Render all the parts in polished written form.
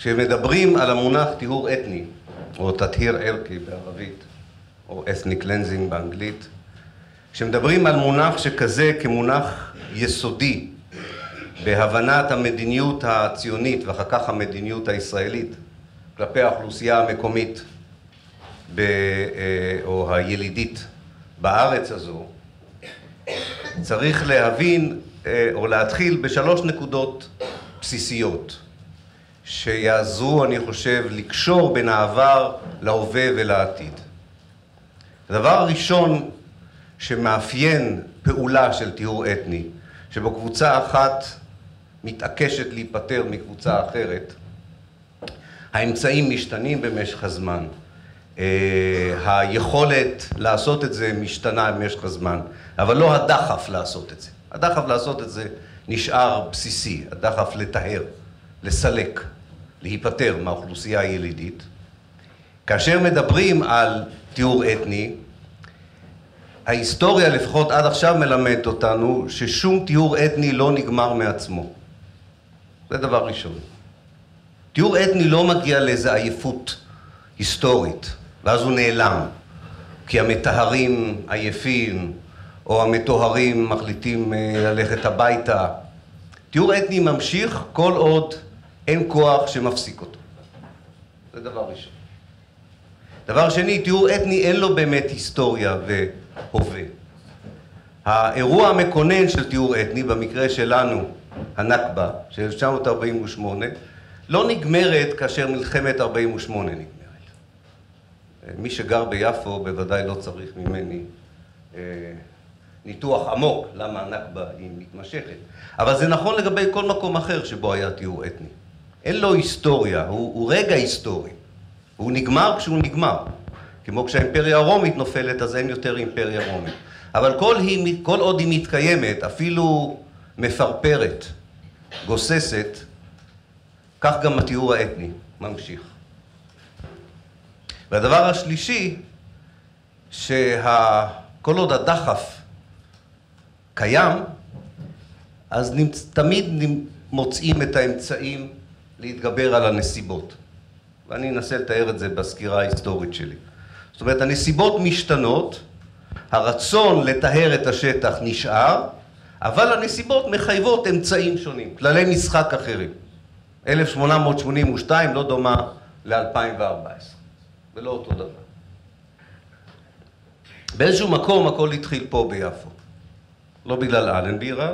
כשמדברים על המונח טיהור אתני, או תטהיר ערכי בערבית, או ethnic cleansing באנגלית, כשמדברים על מונח שכזה כמונח יסודי בהבנת המדיניות הציונית ואחר כך המדיניות הישראלית כלפי האוכלוסייה המקומית או הילידית בארץ הזו, צריך להבין או להתחיל בשלוש נקודות בסיסיות שיעזרו, אני חושב, לקשור בין העבר להווה ולעתיד. הדבר הראשון שמאפיין פעולה של טיהור אתני, שבו קבוצה אחת מתעקשת להיפטר מקבוצה אחרת, האמצעים משתנים במשך הזמן, היכולת לעשות את זה משתנה במשך הזמן, אבל לא הדחף לעשות את זה. הדחף לעשות את זה נשאר בסיסי, הדחף לטהר, לסלק, להיפטר מהאוכלוסייה הילידית. כאשר מדברים על טיהור אתני, ההיסטוריה לפחות עד עכשיו מלמדת אותנו ששום טיהור אתני לא נגמר מעצמו. זה דבר ראשון. טיהור אתני לא מגיע לאיזו עייפות היסטורית, ואז הוא נעלם, כי המטהרים עייפים, או המטוהרים מחליטים ללכת הביתה. טיהור אתני ממשיך כל עוד אין כוח שמפסיק אותו. זה דבר ראשון. דבר שני, טיהור אתני אין לו באמת היסטוריה והווה. האירוע המקונן של טיהור אתני, במקרה שלנו, הנכבה של 1948, לא נגמרת כאשר מלחמת 48 נגמרת. מי שגר ביפו בוודאי לא צריך ממני ניתוח עמוק למה הנכבה היא מתמשכת. אבל זה נכון לגבי כל מקום אחר שבו היה טיהור אתני. אין לו היסטוריה, הוא רגע היסטורי. הוא נגמר כשהוא נגמר. כמו כשהאימפריה הרומית נופלת, אז אין יותר אימפריה רומית. אבל כל עוד היא מתקיימת, אפילו מפרפרת, גוססת, כך גם הטיהור האתני ממשיך. והדבר השלישי, כל עוד הדחף קיים, אז תמיד מוצאים את האמצעים להתגבר על הנסיבות. ואני אנסה לתאר את זה בסקירה ההיסטורית שלי. זאת אומרת, הנסיבות משתנות, הרצון לטהר את השטח נשאר, אבל הנסיבות מחייבות אמצעים שונים, כללי משחק אחרים. 1882 לא דומה ל-2014, ולא אותו דבר. באיזשהו מקום הכל התחיל פה ביפו. לא בגלל אלנבי רק.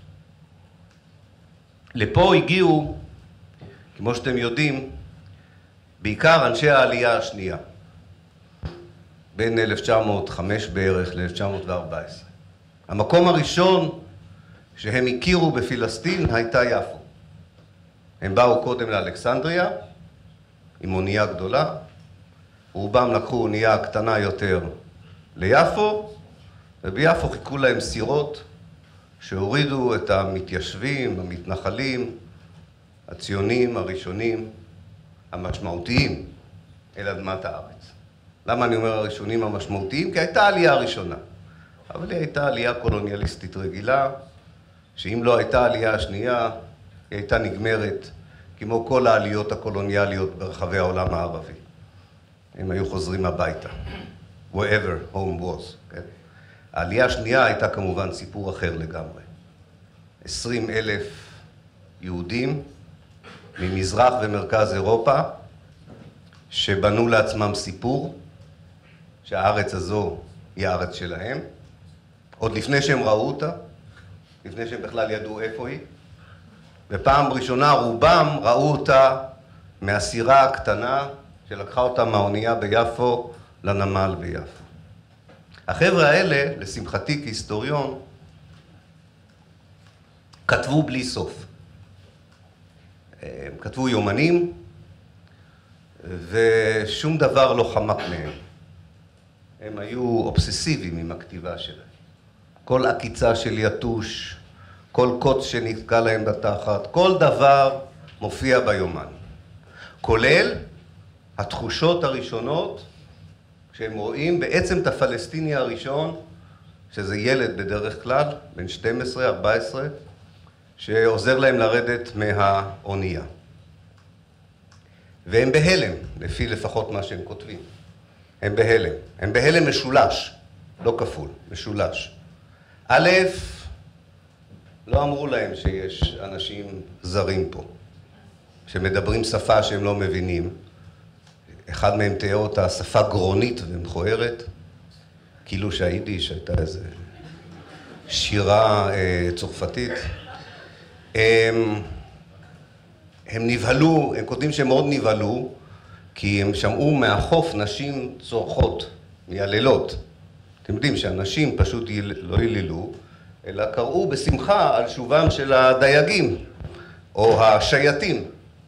לפה הגיעו, כמו שאתם יודעים, בעיקר אנשי העלייה השנייה, בין 1905 בערך ל-1914. המקום הראשון שהם הכירו בפלסטין הייתה יפו. הם באו קודם לאלכסנדריה, עם אונייה גדולה, רובם לקחו אונייה קטנה יותר ליפו, וביפו חיכו להם סירות שהורידו את המתיישבים, המתנחלים, הציונים הראשונים, המשמעותיים, אל אדמת הארץ. למה אני אומר הראשונים המשמעותיים? כי הייתה עלייה ראשונה. אבל היא הייתה עלייה קולוניאליסטית רגילה, שאם לא הייתה עלייה השנייה, היא הייתה נגמרת כמו כל העליות הקולוניאליות ברחבי העולם הערבי. הם היו חוזרים הביתה. wherever home was. כן? העלייה השנייה הייתה כמובן סיפור אחר לגמרי. 20,000 יהודים ממזרח ומרכז אירופה, שבנו לעצמם סיפור, שהארץ הזו היא הארץ שלהם, עוד לפני שהם ראו אותה, לפני שהם בכלל ידעו איפה היא, ופעם ראשונה רובם ראו אותה מהסירה הקטנה שלקחה אותה מהאונייה ביפו לנמל ביפו. החבר'ה האלה, לשמחתי כהיסטוריון, כתבו בלי סוף. הם כתבו יומנים, ושום דבר לא חמק מהם. הם היו אובססיביים עם הכתיבה שלהם. כל עקיצה של יתוש, כל קוץ שנתקע להם בתחת, כל דבר מופיע ביומן. כולל התחושות הראשונות שהם רואים בעצם את הפלסטיני הראשון, שזה ילד בדרך כלל, בן 12, 14, שעוזר להם לרדת מהאונייה. והם בהלם, לפי לפחות מה שהם כותבים. הם בהלם. הם בהלם משולש, לא כפול, משולש. א', לא אמרו להם שיש אנשים זרים פה, שמדברים שפה שהם לא מבינים. אחד מהם תיאר אותה שפה גרונית ומכוערת, כאילו שהיידיש הייתה איזה שירה צרפתית. הם נבהלו, הם כותבים שהם מאוד נבהלו, כי הם שמעו מהחוף נשים צורחות, מייללות. אתם יודעים שאנשים פשוט לא יללו, אלא קראו בשמחה על שובם של הדייגים, או השייטים,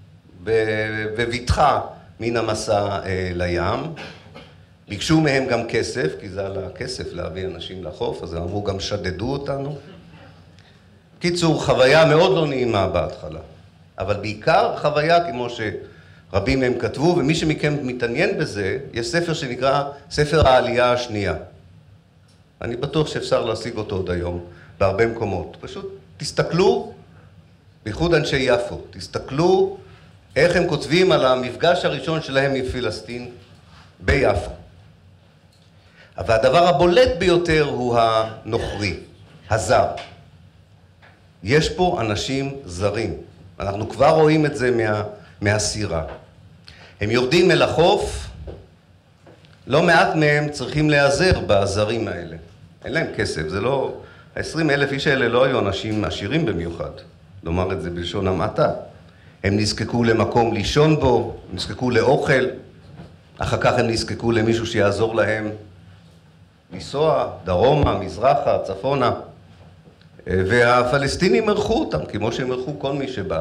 בבטחה מן המסע לים. ביקשו מהם גם כסף, כי זה על הכסף להביא אנשים לחוף, אז הם אמרו גם שדדו אותנו. קיצור, חוויה מאוד לא נעימה בהתחלה, אבל בעיקר חוויה כמו שרבים מהם כתבו, ומי שמכם מתעניין בזה, יש ספר שנקרא ספר העלייה השנייה. אני בטוח שאפשר להשיג אותו עוד היום, בהרבה מקומות. פשוט תסתכלו, בייחוד אנשי יפו, תסתכלו איך הם כותבים על המפגש הראשון שלהם עם פלסטין ביפו. אבל הדבר הבולט ביותר הוא הנוכרי, הזר. יש פה אנשים זרים. אנחנו כבר רואים את זה מהסירה. הם יורדים אל החוף, לא מעט מהם צריכים להיעזר בזרים האלה. אין להם כסף, זה לא... ה-20,000 איש האלה לא היו אנשים עשירים במיוחד, לומר את זה בלשון המעטה. הם נזקקו למקום לישון בו, הם נזקקו לאוכל, אחר כך הם נזקקו למישהו שיעזור להם לנסוע דרומה, מזרחה, צפונה. והפלסטינים ערכו אותם, כמו שהם ערכו כל מי שבא.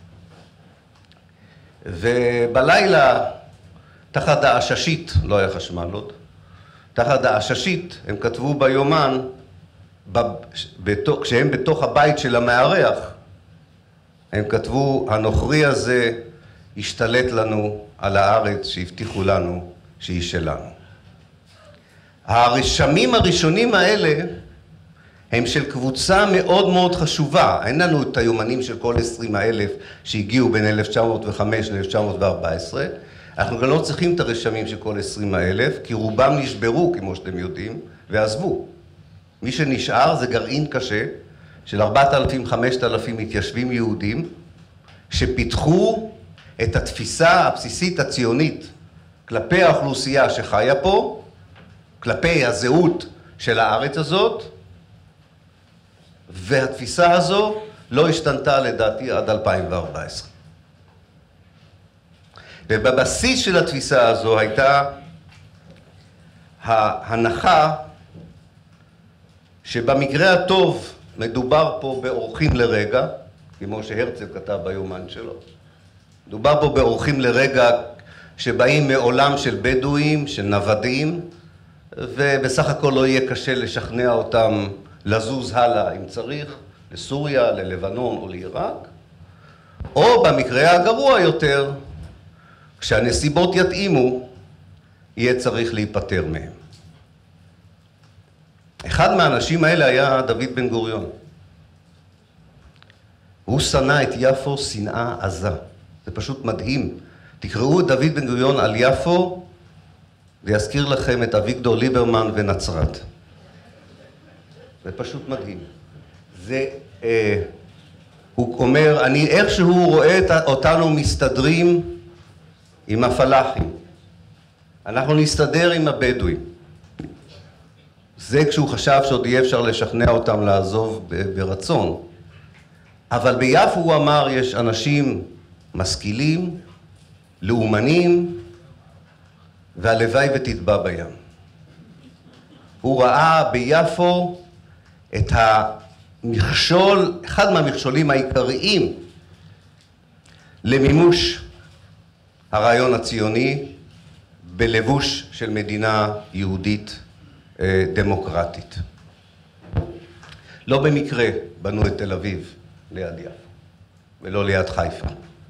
ובלילה, תחת העששית, לא היה חשמל עוד, תחת העששית הם כתבו ביומן, כשהם בתוך הבית של המארח, הם כתבו, הנוכרי הזה השתלט לנו על הארץ שהבטיחו לנו שהיא שלנו. הרשמים הראשונים האלה הם של קבוצה מאוד מאוד חשובה. אין לנו את היומנים של כל 20,000 שהגיעו בין 1905 ל-1914. אנחנו גם לא צריכים את הרשמים של כל 20,000, כי רובם נשברו, כמו שאתם יודעים, ועזבו. מי שנשאר זה גרעין קשה של 4,000-5,000 מתיישבים יהודים, שפיתחו את התפיסה הבסיסית הציונית כלפי האוכלוסייה שחיה פה, כלפי הזהות של הארץ הזאת, והתפיסה הזו לא השתנתה לדעתי עד 2014. ובבסיס של התפיסה הזו הייתה ההנחה שבמקרה הטוב מדובר פה באורחים לרגע, כמו שהרצל כתב ביומן שלו. מדובר פה באורחים לרגע שבאים מעולם של בדואים, של נוודים, ובסך הכל לא יהיה קשה לשכנע אותם לזוז הלאה אם צריך, לסוריה, ללבנון או לעיראק, או במקרה הגרוע יותר, כשהנסיבות יתאימו, יהיה צריך להיפטר מהם. אחד מהאנשים האלה היה דוד בן גוריון. הוא שנא את יפו שנאה עזה. זה פשוט מדהים. תקראו את דוד בן גוריון על יפו, ויזכיר לכם את אביגדור ליברמן ונצרת. זה פשוט מדהים. הוא אומר, אני איכשהו רואה אותנו מסתדרים עם הפלאחים. אנחנו נסתדר עם הבדואים. זה כשהוא חשב שעוד יהיה אפשר לשכנע אותם לעזוב ברצון. אבל ביפו הוא אמר, יש אנשים משכילים, לאומנים, והלוואי ותטבע בים. הוא ראה ביפו את המכשול, אחד מהמכשולים העיקריים למימוש הרעיון הציוני בלבוש של מדינה יהודית דמוקרטית. לא במקרה בנו את תל אביב ליד יפו, ולא ליד חיפה.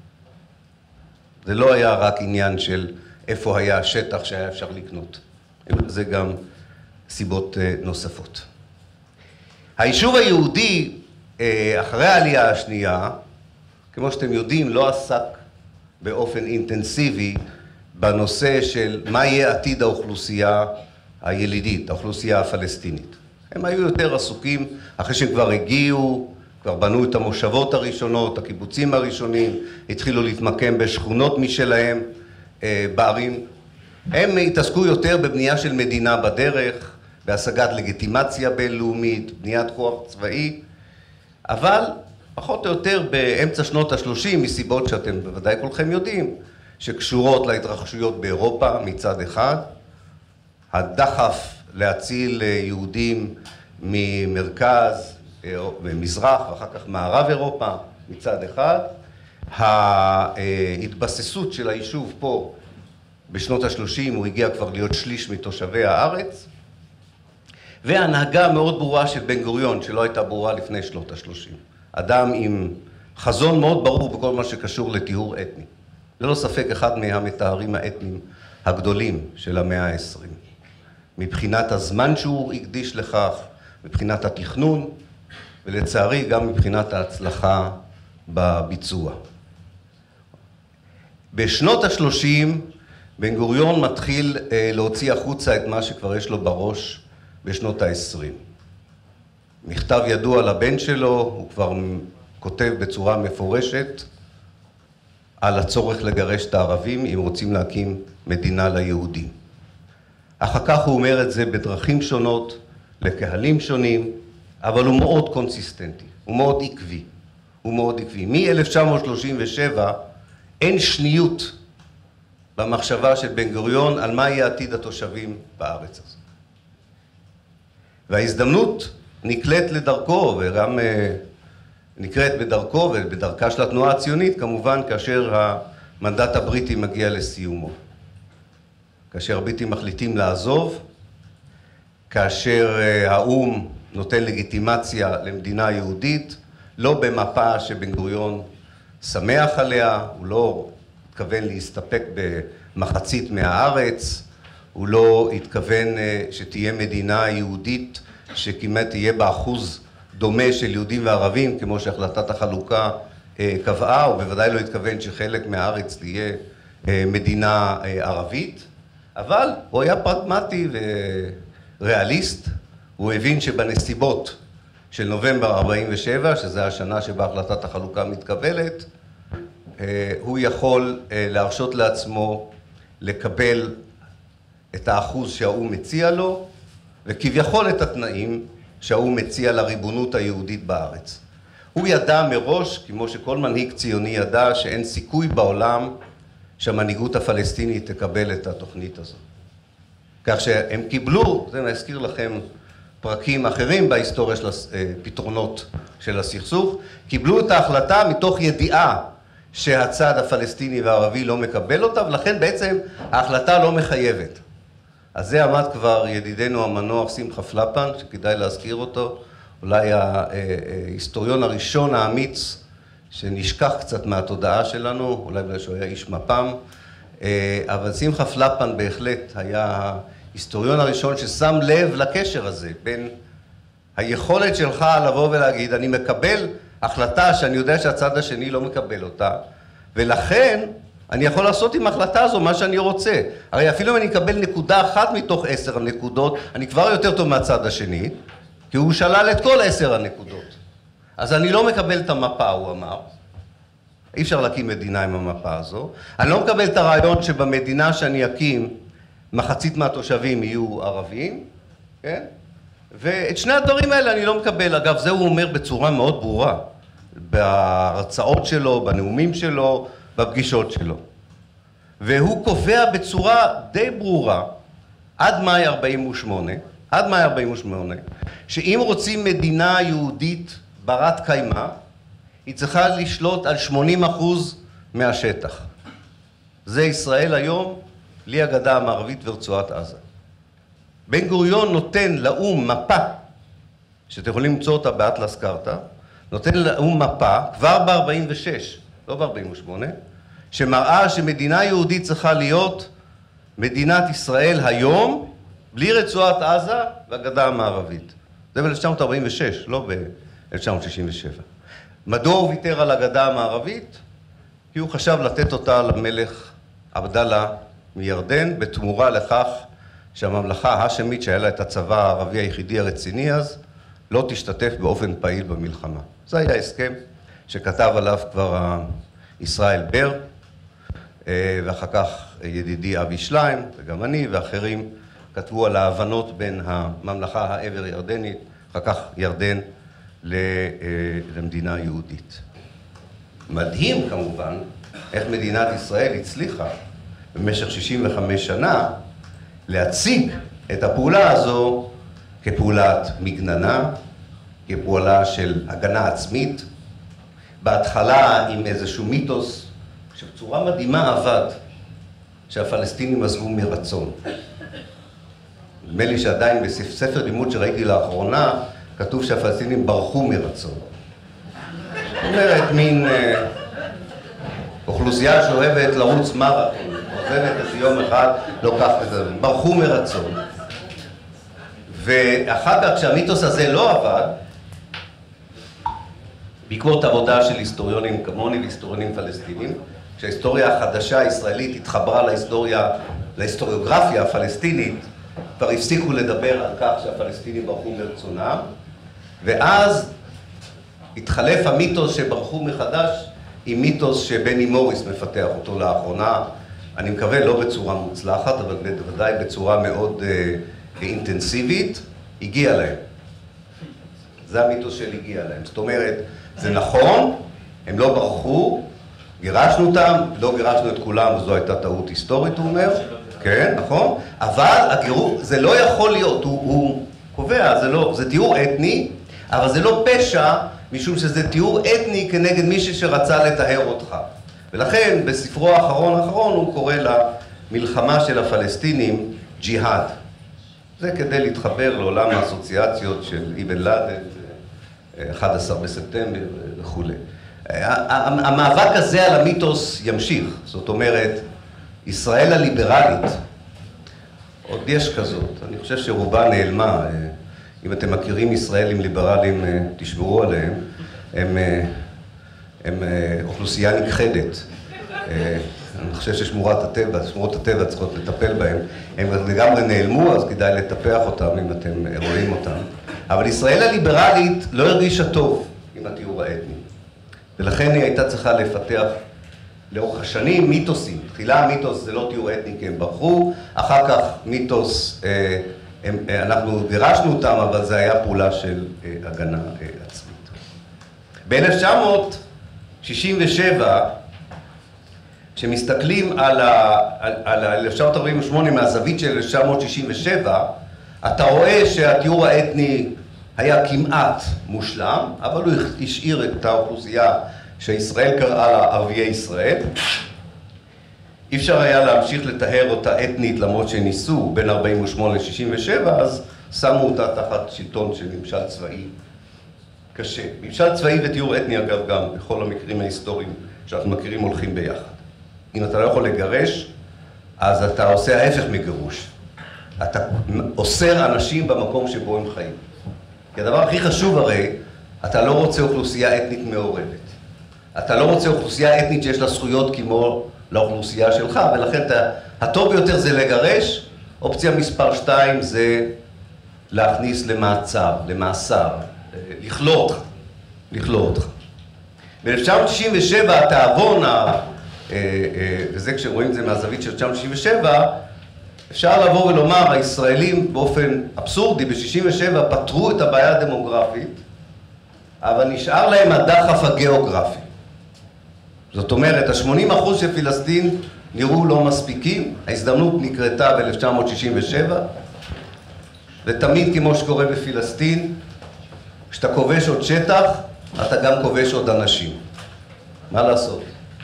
זה לא היה רק עניין של איפה היה השטח שהיה אפשר לקנות. זה גם סיבות נוספות. היישוב היהודי אחרי העלייה השנייה, כמו שאתם יודעים, לא עסק באופן אינטנסיבי בנושא של מה יהיה עתיד האוכלוסייה הילידית, האוכלוסייה הפלסטינית. הם היו יותר עסוקים, אחרי שהם כבר הגיעו, כבר בנו את המושבות הראשונות, הקיבוצים הראשונים, התחילו להתמקם בשכונות משלהם בערים. הם התעסקו יותר בבנייה של מדינה בדרך, בהשגת לגיטימציה בינלאומית, בניית כוח צבאי, אבל פחות או יותר באמצע שנות ה-30, מסיבות שאתם בוודאי כולכם יודעים, שקשורות להתרחשויות באירופה מצד אחד, הדחף להציל יהודים ממרכז, ממזרח ואחר כך מערב אירופה מצד אחד, ההתבססות של היישוב פה בשנות ה-30, הוא הגיע כבר להיות שליש מתושבי הארץ, והנהגה מאוד ברורה של בן גוריון, שלא הייתה ברורה לפני שנות ה-30. אדם עם חזון מאוד ברור בכל מה שקשור לטיהור אתני. ללא ספק אחד מהמתארים האתניים הגדולים של המאה ה-20. מבחינת הזמן שהוא הקדיש לכך, מבחינת התכנון, ולצערי גם מבחינת ההצלחה בביצוע. בשנות ה-30 בן גוריון מתחיל להוציא החוצה את מה שכבר יש לו בראש בשנות ה-20. מכתב ידוע לבן שלו, הוא כבר כותב בצורה מפורשת על הצורך לגרש את הערבים אם רוצים להקים מדינה ליהודים. אחר כך הוא אומר את זה בדרכים שונות, לקהלים שונים, אבל הוא מאוד קונסיסטנטי, הוא מאוד עקבי, הוא מאוד עקבי. מ-1937 אין שניות במחשבה של בן גוריון על מה יהיה עתיד התושבים בארץ הזו. וההזדמנות נקלט לדרכו, וגם נקראת בדרכו ובדרכה של התנועה הציונית, כמובן כאשר המנדט הבריטי מגיע לסיומו. כאשר הבריטים מחליטים לעזוב, כאשר האו"ם נותן לגיטימציה למדינה יהודית, לא במפה שבן גוריון שמח עליה, הוא לא התכוון להסתפק במחצית מהארץ, הוא לא התכוון שתהיה מדינה יהודית שכמעט תהיה באחוז דומה של יהודים וערבים, כמו שהחלטת החלוקה קבעה, הוא בוודאי לא התכוון שחלק מהארץ תהיה מדינה ערבית, אבל הוא היה פרגמטי וריאליסט, הוא הבין שבנסיבות של נובמבר 47, שזה השנה שבה החלטת החלוקה מתקבלת, הוא יכול להרשות לעצמו לקבל את האחוז שהאו"ם מציע לו, וכביכול את התנאים שהאו"ם מציע לריבונות היהודית בארץ. הוא ידע מראש, כמו שכל מנהיג ציוני ידע, שאין סיכוי בעולם שהמנהיגות הפלסטינית תקבל את התוכנית הזו. כך שהם קיבלו, זה מזכיר לכם פרקים אחרים בהיסטוריה של הפתרונות של הסכסוך, קיבלו את ההחלטה מתוך ידיעה שהצד הפלסטיני והערבי לא מקבל אותה, ולכן בעצם ההחלטה לא מחייבת. אז זה עמד כבר ידידנו המנוח שמחה פלפן, שכדאי להזכיר אותו, אולי ההיסטוריון הראשון האמיץ, שנשכח קצת מהתודעה שלנו, אולי בגלל שהוא היה איש מפ"ם, אבל שמחה פלפן בהחלט היה ההיסטוריון הראשון ששם לב לקשר הזה, בין היכולת שלך לבוא ולהגיד, אני מקבל החלטה שאני יודע שהצד השני לא מקבל אותה, ולכן אני יכול לעשות עם ההחלטה הזו מה שאני רוצה. הרי אפילו אם אני אקבל נקודה אחת מתוך 10 הנקודות, אני כבר יותר טוב מהצד השני, כי הוא שלל את כל 10 הנקודות. אז אני לא מקבל את המפה, הוא אמר. אי אפשר להקים מדינה עם המפה הזו. אני לא מקבל את הרעיון שבמדינה שאני אקים, מחצית מהתושבים יהיו ערבים, כן? ואת שני הדברים האלה אני לא מקבל. אגב, זה הוא אומר בצורה מאוד ברורה, בהרצאות שלו, בנאומים שלו, בפגישות שלו. והוא קובע בצורה די ברורה, עד מאי 48, שאם רוצים מדינה יהודית ברת קיימא, היא צריכה לשלוט על 80% מהשטח. זה ישראל היום, בלי הגדה המערבית ורצועת עזה. בן גוריון נותן לאו"ם מפה, שאתם יכולים למצוא אותה באטלס קרתא, נותן לאו"ם מפה, כבר ב-46, לא ב-48, שמראה שמדינה יהודית צריכה להיות מדינת ישראל היום, בלי רצועת עזה והגדה המערבית. זה ב-1946, לא ב-1967. מדוע הוא ויתר על הגדה המערבית? כי הוא חשב לתת אותה למלך עבדאללה מירדן, בתמורה לכך שהממלכה ההאשמית, שהיה לה את הצבא הערבי היחידי הרציני אז, לא תשתתף באופן פעיל במלחמה. זה היה הסכם שכתב עליו כבר ישראל בר, ואחר כך ידידי אבי שליים, וגם אני ואחרים, כתבו על ההבנות בין הממלכה העבר ירדנית, אחר כך ירדן, למדינה יהודית. מדהים כמובן איך מדינת ישראל הצליחה במשך 65 שנה להציג את הפעולה הזו כפעולת מגננה, כפעולה של הגנה עצמית, בהתחלה עם איזשהו מיתוס שבצורה מדהימה עבד, שהפלסטינים עזבו מרצון. נדמה לי שעדיין בספר לימוד שראיתי לאחרונה, כתוב שהפלסטינים ברחו מרצון. זאת אומרת, מין אוכלוסייה שאוהבת לרוץ מרתון, עוזבת איזה יום אחד, לוקחת את זה, ברחו מרצון. ואחר כך, כשהמיתוס הזה לא עבד, בעקבות עבודה של היסטוריונים כמוני והיסטוריונים פלסטינים, כשההיסטוריה החדשה הישראלית התחברה להיסטוריוגרפיה הפלסטינית, כבר הפסיקו לדבר על כך שהפלסטינים ברחו מרצונם, ואז התחלף המיתוס שברחו מחדש עם מיתוס שבני מוריס מפתח אותו לאחרונה, אני מקווה לא בצורה מוצלחת, אבל בוודאי בצורה מאוד אינטנסיבית, הגיע להם. זה המיתוס של הגיע להם. זאת אומרת, זה נכון, הם לא ברחו, גירשנו אותם, לא גירשנו את כולם, זו הייתה טעות היסטורית, הוא אומר. כן, נכון? אבל הגירוש, זה לא יכול להיות, הוא קובע, זה תיאור אתני, אבל זה לא פשע, משום שזה תיאור אתני כנגד מישהו שרצה לטהר אותך. ולכן, בספרו האחרון הוא קורא למלחמה של הפלסטינים ג'יהאד. זה כדי להתחבר לעולם האסוציאציות של אבן לאדן, 11 בספטמבר וכו'. המאבק הזה על המיתוס ימשיך, זאת אומרת, ישראל הליברלית, עוד יש כזאת, אני חושב שרובה נעלמה, אם אתם מכירים ישראלים ליברליים, תשמרו עליהם, הם אוכלוסייה נכחדת. אני חושב ששמורות הטבע צריכות לטפל בהם, הם לגמרי נעלמו, אז כדאי לטפח אותם אם אתם רואים אותם. אבל ישראל הליברלית לא הרגישה טוב עם התיאור האתני, ולכן היא הייתה צריכה לפתח לאורך השנים מיתוסים. תחילה המיתוס זה לא תיאור אתני כי הם ברחו, אחר כך מיתוס, אנחנו גירשנו אותם, אבל זה היה פעולה של הגנה עצמית. ב-1967, כשמסתכלים על 1948 מהזווית של 1967, אתה רואה שהתיאור האתני היה כמעט מושלם, אבל הוא השאיר את האוכלוסייה שישראל קראה לה ערביי ישראל. אי אפשר היה להמשיך לטהר אותה אתנית למרות שניסו בין 48 ל-67, אז שמו אותה תחת שלטון של ממשל צבאי קשה. ממשל צבאי ותיאור אתני אגב גם בכל המקרים ההיסטוריים שאנחנו מכירים הולכים ביחד. אם אתה לא יכול לגרש, אז אתה עושה ההפך מגירוש. אתה אוסר אנשים במקום שבו הם חיים. כי הדבר הכי חשוב הרי, אתה לא רוצה אוכלוסייה אתנית מעורבת. אתה לא רוצה אוכלוסייה אתנית שיש לה זכויות כמו לאוכלוסייה שלך, ולכן הטוב ביותר זה לגרש. אופציה מספר 2 זה להכניס למאסר, לכלוא אותך. ב-1967 התיאבון, וזה כשרואים את זה מהזווית של 1967, אפשר לבוא ולומר, הישראלים באופן אבסורדי ב-67 פתרו את הבעיה הדמוגרפית, אבל נשאר להם הדחף הגיאוגרפי. זאת אומרת, ה-80% של פלסטין נראו לא מספיקים, ההזדמנות נקרתה ב-1967, ותמיד כמו שקורה בפלסטין, כשאתה כובש עוד שטח, אתה גם כובש עוד אנשים. מה לעשות?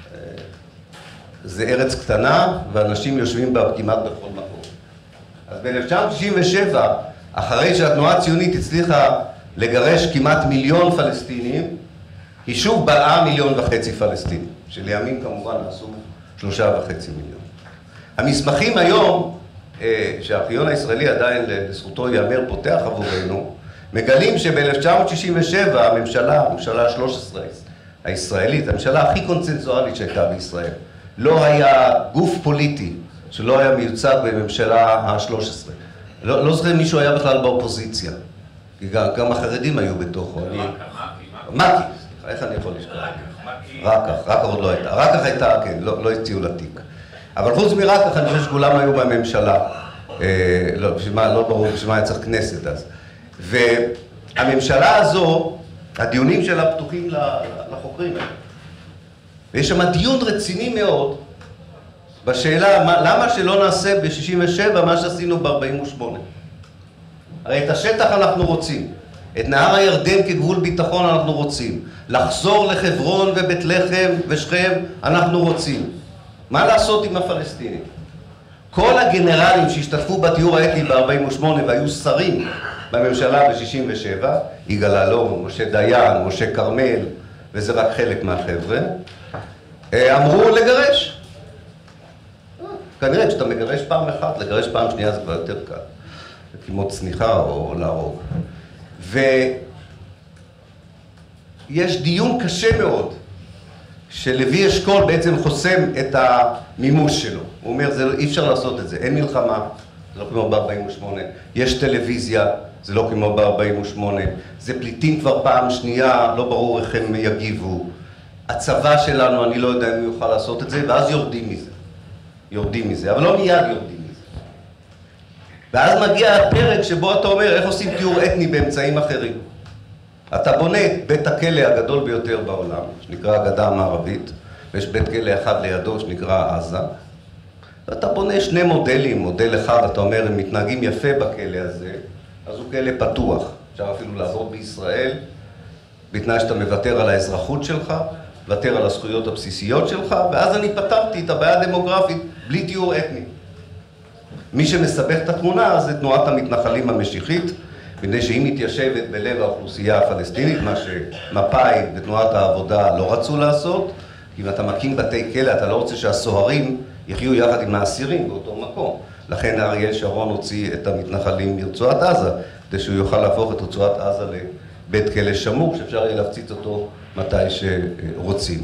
זה ארץ קטנה, ואנשים יושבים בה כמעט בכל מקום. אז ב-1967, אחרי שהתנועה הציונית הצליחה לגרש כמעט 1,000,000 פלסטינים, היא שוב בלעה 1.5 מיליון פלסטינים, שלימים כמובן עשו 3.5 מיליון. המסמכים היום, שהארכיון הישראלי עדיין לזכותו ייאמר פותח עבורנו, מגלים שב-1967 הממשלה 13, הישראלית, הממשלה הכי קונצנזואלית שהייתה בישראל. לא היה גוף פוליטי שלא היה מיוצג בממשלה ה-13. לא זוכר מישהו היה בכלל באופוזיציה. כי גם החרדים היו בתוכו. מקי, איך אני יכול לשכוח? רקח עוד לא הייתה. רקח הייתה, כן, לא הציעו לתיק. אבל חוץ מרקח, אני חושב שכולם היו בממשלה. לא ברור בשביל מה היה צריך כנסת אז. והממשלה הזו, הדיונים שלה פתוחים לחוקרים האלה. ויש שם דיון רציני מאוד בשאלה למה שלא נעשה ב-67 מה שעשינו ב-48. הרי את השטח אנחנו רוצים, את נהר הירדן כגבול ביטחון אנחנו רוצים, לחזור לחברון ובית לחם ושכם אנחנו רוצים. מה לעשות עם הפלסטינים? כל הגנרלים שהשתתפו בתיאור האתני ב-48 והיו שרים בממשלה ב-67, יגאל אלון, משה דיין, משה כרמל, וזה רק חלק מהחבר'ה, אמרו לגרש. כנראה כשאתה מגרש פעם אחת, לגרש פעם שנייה זה כבר יותר קל. כמו צניחה או להרוג. ויש דיון קשה מאוד, שלוי אשכול בעצם חוסם את המימוש שלו. הוא אומר, אי אפשר לעשות את זה, אין מלחמה, זה לא כמו ב-48, יש טלוויזיה, זה לא כמו ב-48, זה פליטים כבר פעם שנייה, לא ברור איך הם יגיבו. הצבא שלנו, אני לא יודע אם הוא יוכל לעשות את זה, ואז יורדים מזה, אבל לא מיד יורדים מזה. ואז מגיע הפרק שבו אתה אומר, איך עושים תיאור אתני באמצעים אחרים. אתה בונה את בית הכלא הגדול ביותר בעולם, שנקרא הגדה המערבית, ויש בית כלא אחד לידו שנקרא עזה, ואתה בונה שני מודלים, מודל אחד, אתה אומר, הם מתנהגים יפה בכלא הזה, אז הוא כלא פתוח, אפשר אפילו לעבוד בישראל, בתנאי שאתה מוותר על האזרחות שלך, מוותר על הזכויות הבסיסיות שלך, ואז אני פתרתי את הבעיה הדמוגרפית בלי תיאור אתני. מי שמסבך את התמונה זה תנועת המתנחלים המשיחית, מפני שהיא מתיישבת בלב האוכלוסייה הפלסטינית, מה שמפא"י ותנועת העבודה לא רצו לעשות, כי אם אתה מקים בתי כלא, אתה לא רוצה שהסוהרים יחיו יחד עם האסירים באותו מקום. לכן אריאל שרון הוציא את המתנחלים מרצועת עזה, כדי שהוא יוכל להפוך את רצועת עזה לבית כלא שמור, שאפשר יהיה להפציץ אותו מתי שרוצים.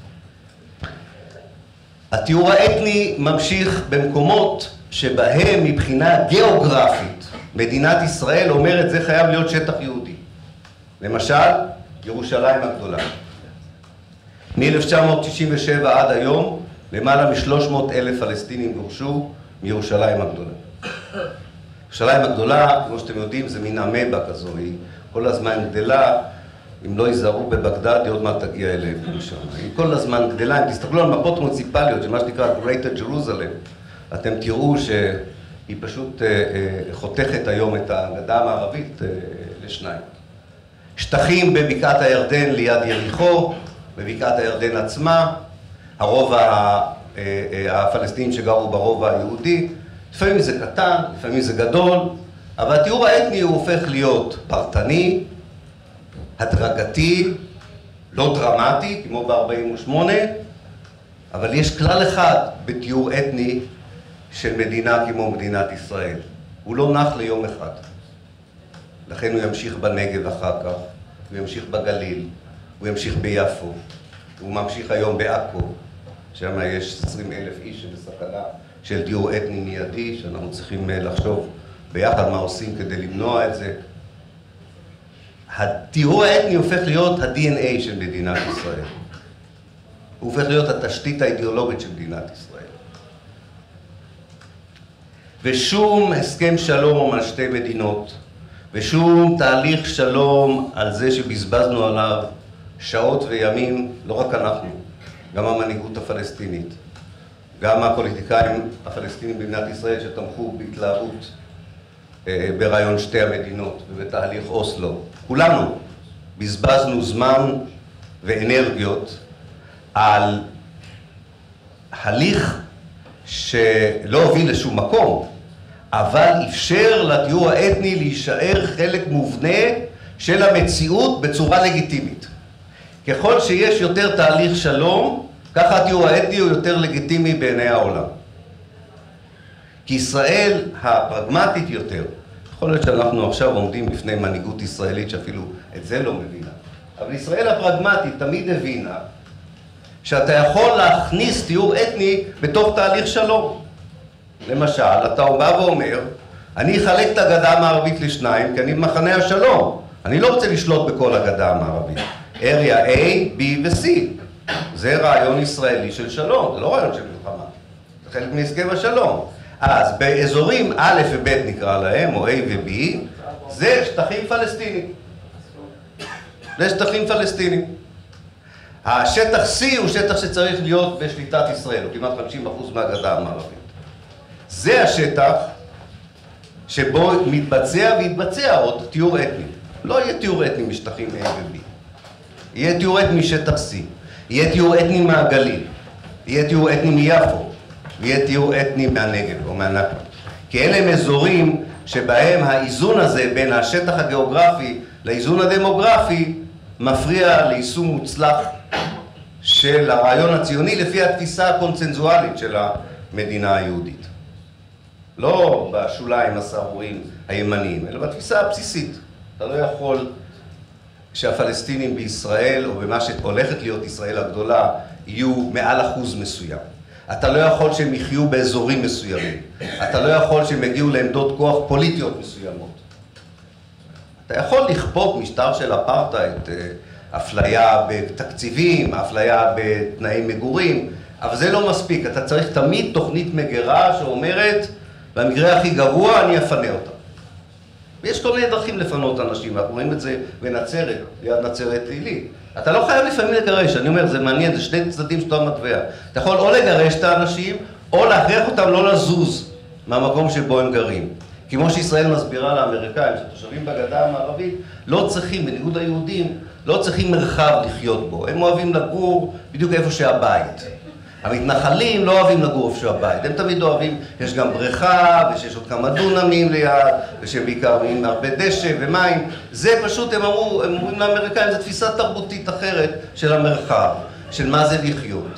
התיאור האתני ממשיך במקומות שבהם מבחינה גיאוגרפית מדינת ישראל אומרת זה חייב להיות שטח יהודי. למשל, ירושלים הגדולה. מ-1997 עד היום, למעלה מ-300,000 פלסטינים גורשו מירושלים הגדולה. ירושלים הגדולה, כמו שאתם יודעים, זה מין אמבה כזו, היא כל הזמן גדלה, אם לא ייזהרו בבגדד, עוד מעט תגיע אליהם משם. היא כל הזמן גדלה, אם תסתכלו על מפות מוניציפליות, שמה שנקרא Greater Jerusalem, אתם תראו שהיא פשוט חותכת היום את הגדה המערבית לשניים. שטחים בבקעת הירדן ליד יריחו, בבקעת הירדן עצמה, הרוב הפלסטינים שגרו ברוב היהודי, לפעמים זה קטן, לפעמים זה גדול, אבל התיאור האתני הוא הופך להיות פרטני, הדרגתי, לא דרמטי, כמו ב-48, אבל יש כלל אחד בתיאור אתני של מדינה כמו מדינת ישראל. הוא לא נח ליום אחד. לכן הוא ימשיך בנגב אחר כך, הוא ימשיך בגליל, הוא ימשיך ביפו, הוא ממשיך היום בעכו, שם יש 20,000 איש שבסכנה של תיאור אתני מיידי, שאנחנו צריכים לחשוב ביחד מה עושים כדי למנוע את זה. התיאור האתני הופך להיות ה-DNA של מדינת ישראל. הוא הופך להיות התשתית האידיאולוגית של מדינת ישראל. ושום הסכם שלום על שתי מדינות, ושום תהליך שלום על זה שבזבזנו עליו שעות וימים, לא רק אנחנו, גם המנהיגות הפלסטינית, גם הפוליטיקאים הפלסטינים במדינת ישראל שתמכו בהתלהבות ברעיון שתי המדינות ובתהליך אוסלו. כולנו בזבזנו זמן ואנרגיות על הליך שלא הוביל לשום מקום, אבל אפשר לתיאור האתני להישאר חלק מובנה של המציאות בצורה לגיטימית. ככל שיש יותר תהליך שלום, ככה התיאור האתני הוא יותר לגיטימי בעיני העולם. כי ישראל הפרגמטית יותר, יכול להיות שאנחנו עכשיו עומדים בפני מנהיגות ישראלית שאפילו את זה לא מבינה, אבל ישראל הפרגמטית תמיד הבינה שאתה יכול להכניס תיאור אתני בתוך תהליך שלום. למשל, אתה בא ואומר, אני אחלק את הגדה המערבית לשניים, כי אני במחנה השלום. אני לא רוצה לשלוט בכל הגדה המערבית. אריה A, B ו-C. זה רעיון ישראלי של שלום, זה לא רעיון של מלחמה. זה חלק מהסכם השלום. אז באזורים א' וב' נקרא להם, או A ו-B, זה שטחים פלסטינים. זה שטחים פלסטינים. השטח C הוא שטח שצריך להיות בשליטת ישראל, הוא כמעט 50% מהגדה המערבית. זה השטח שבו מתבצע ויתבצע עוד תיאור אתני. לא יהיה תיאור אתני משטחים A ו-B. יהיה תיאור אתני משטח C. יהיה תיאור אתני מהגליל. יהיה תיאור אתני מיפו. יהיה תיאור אתני מהנגב או מהנכבה. כי אלה הם אזורים שבהם האיזון הזה בין השטח הגיאוגרפי לאיזון הדמוגרפי מפריע ליישום מוצלח של הרעיון הציוני לפי התפיסה הקונצנזואלית של המדינה היהודית. לא בשוליים הסהרוריים הימניים, אלא בתפיסה הבסיסית. אתה לא יכול שהפלסטינים בישראל, או במה שהולכת להיות ישראל הגדולה, יהיו מעל אחוז מסוים. אתה לא יכול שהם יחיו באזורים מסוימים. אתה לא יכול שהם יגיעו לעמדות כוח פוליטיות מסוימות. אתה יכול לכפות משטר של אפרטהייד, אפליה בתקציבים, אפליה בתנאי מגורים, אבל זה לא מספיק. אתה צריך תמיד תוכנית מגירה שאומרת, במקרה הכי גרוע אני אפנה אותה. ויש כל מיני דרכים לפנות אנשים, אנחנו רואים את זה בנצרת, ליד נצרת עילית. אתה לא חייב לפעמים לגרש, אני אומר, זה מעניין, זה שני צדדים שאתה מטבע. אתה יכול או לגרש את האנשים, או להכריח אותם לא לזוז מהמקום שבו הם גרים. כמו שישראל מסבירה לאמריקאים, שתושבים בגדה המערבית לא צריכים, בניגוד היהודים, לא צריכים מרחב לחיות בו. הם אוהבים לגור בדיוק איפה שהבית. המתנחלים לא אוהבים לגור איפה שהבית. הם תמיד אוהבים, יש גם בריכה, ושיש עוד כמה דונמים ליד, ושבעיקר עם הרבה דשא ומים. זה פשוט, הם אומרים לאמריקאים, זו תפיסה תרבותית אחרת של המרחב, של מה זה לחיות.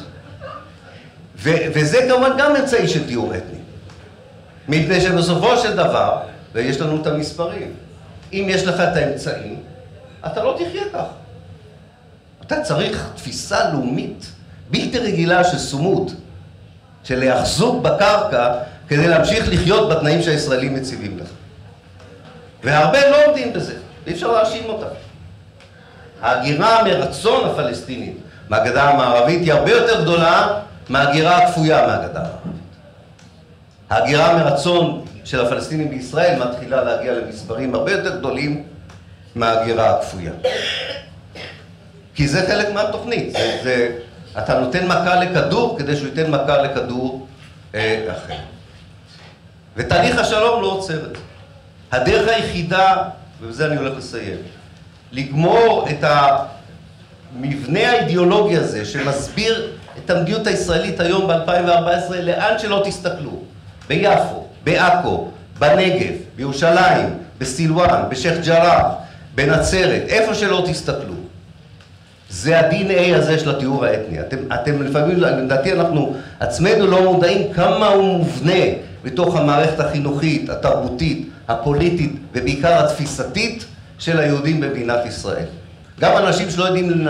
וזה כמובן גם אמצעי של תיאור אתני. מפני שבסופו של דבר, ויש לנו את המספרים, אם יש לך את האמצעים, אתה לא תחיה כך. אתה צריך תפיסה לאומית בלתי רגילה של סומות, של להחזוק בקרקע כדי להמשיך לחיות בתנאים שהישראלים מציבים לך. והרבה לא עומדים בזה, אי אפשר להאשים אותם. ההגירה מרצון הפלסטינית מהגדה המערבית היא הרבה יותר גדולה מההגירה הכפויה מהגדה המערבית. ההגירה מרצון של הפלסטינים בישראל מתחילה להגיע למספרים הרבה יותר גדולים מההגירה הכפויה. כי זה חלק מהתוכנית, אתה נותן מכה לכדור כדי שהוא ייתן מכה לכדור אחר. ותהליך השלום לא עוצר את זה. הדרך היחידה, ובזה אני הולך לסיים, לגמור את המבנה האידיאולוגי הזה שמסביר את המדיניות הישראלית היום ב-2014 לאן שלא תסתכלו. ביפו, בעכו, בנגב, בירושלים, בסילואן, בשייח' ג'ראח, בנצרת, איפה שלא תסתכלו. זה ה-DNA הזה של התיאור האתני. אתם לפעמים, לדעתי אנחנו עצמנו לא מודעים כמה הוא מובנה בתוך המערכת החינוכית, התרבותית, הפוליטית ובעיקר התפיסתית של היהודים במדינת ישראל. גם אנשים שלא יודעים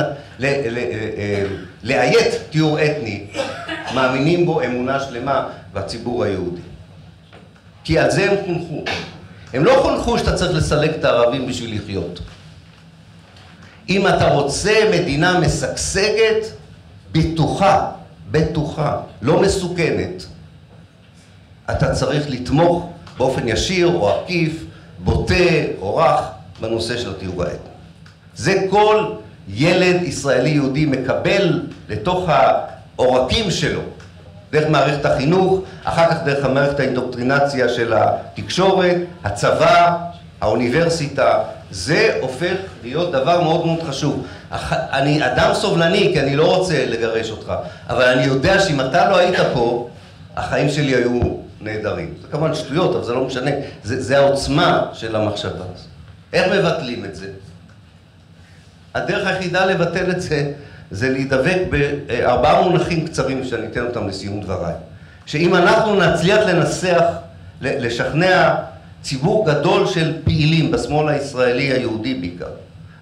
לאיית תיאור אתני, מאמינים בו אמונה שלמה בציבור היהודי. כי על זה הם חונכו. הם לא חונכו שאתה צריך לסלק את הערבים בשביל לחיות. אם אתה רוצה מדינה משגשגת, בטוחה, לא מסוכנת, אתה צריך לתמוך באופן ישיר או עקיף, בוטה או רך, בנושא של התיאור האתני. זה כל ילד ישראלי יהודי מקבל לתוך העורקים שלו, דרך מערכת החינוך, אחר כך דרך המערכת האינדוקטרינציה של התקשורת, הצבא, האוניברסיטה. זה הופך להיות דבר מאוד מאוד חשוב. אני אדם סובלני כי אני לא רוצה לגרש אותך, אבל אני יודע שאם אתה לא היית פה, החיים שלי היו נהדרים. זה כמובן שטויות, אבל זה לא משנה. זה העוצמה של המחשבה הזאת. איך מבטלים את זה? הדרך היחידה לבטל את זה, זה להידבק בארבעה מונחים קצרים שאני אתן אותם לסיום דבריי. שאם אנחנו נצליח לנסח, לשכנע ציבור גדול של פעילים בשמאל הישראלי היהודי בעיקר,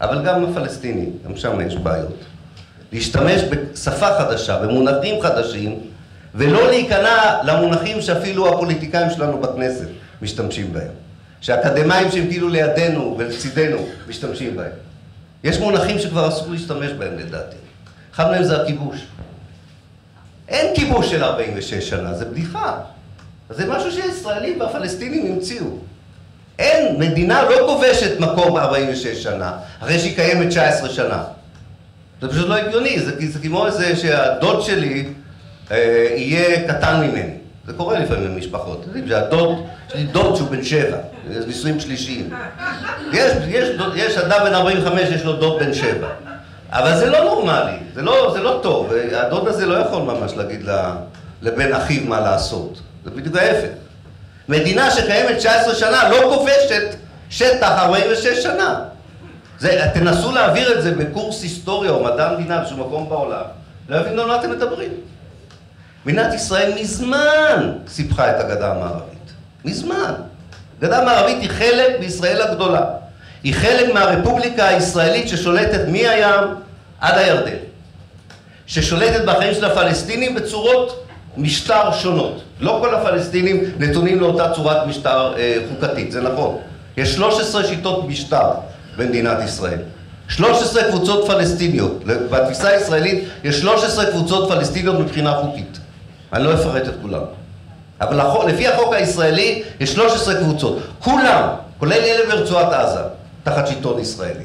אבל גם הפלסטינים, גם שם יש בעיות. להשתמש בשפה חדשה, במונחים חדשים, ולא להיכנע למונחים שאפילו הפוליטיקאים שלנו בכנסת משתמשים בהם. שהאקדמיים שהם כאילו לידינו ולצידנו משתמשים בהם. יש מונחים שכבר אסור להשתמש בהם לדעתי. אחד מהם זה הכיבוש. אין כיבוש של 46 שנה, זה בדיחה. זה משהו שהישראלים והפלסטינים המציאו. אין, מדינה לא כובשת מקום 46 שנה, אחרי שהיא קיימת 19 שנה. זה פשוט לא הגיוני, זה כמו איזה שהדוד שלי יהיה קטן ממני. זה קורה לפעמים למשפחות. יש לי דוד שהוא בן 7, נישואים שלישיים. יש אדם בן 45, יש לו דוד בן 7. אבל זה לא נורמלי, זה לא טוב. הדוד הזה לא יכול ממש להגיד לבן אחיו מה לעשות. זה בדיוק ההפך. מדינה שקיימת 19 שנה לא כובשת שטח 46 שנה. תנסו להעביר את זה בקורס היסטוריה או מדע המדינה בשום מקום בעולם. לא יבינו על מה אתם מדברים. מדינת ישראל מזמן סיפחה את הגדה המערבית. מזמן. הגדה המערבית היא חלק מישראל הגדולה. היא חלק מהרפובליקה הישראלית ששולטת מהים עד הירדן. ששולטת בחיים של הפלסטינים בצורות משטר שונות. לא כל הפלסטינים נתונים לאותה צורת משטר חוקתית, זה נכון. יש 13 שיטות משטר במדינת ישראל. 13 קבוצות פלסטיניות. בתפיסה הישראלית יש 13 קבוצות פלסטיניות מבחינה חוקית. אני לא אפרט את כולם. אבל לפי החוק הישראלי יש 13 קבוצות. כולם, כולל אלה ברצועת עזה, תחת שלטון ישראלי.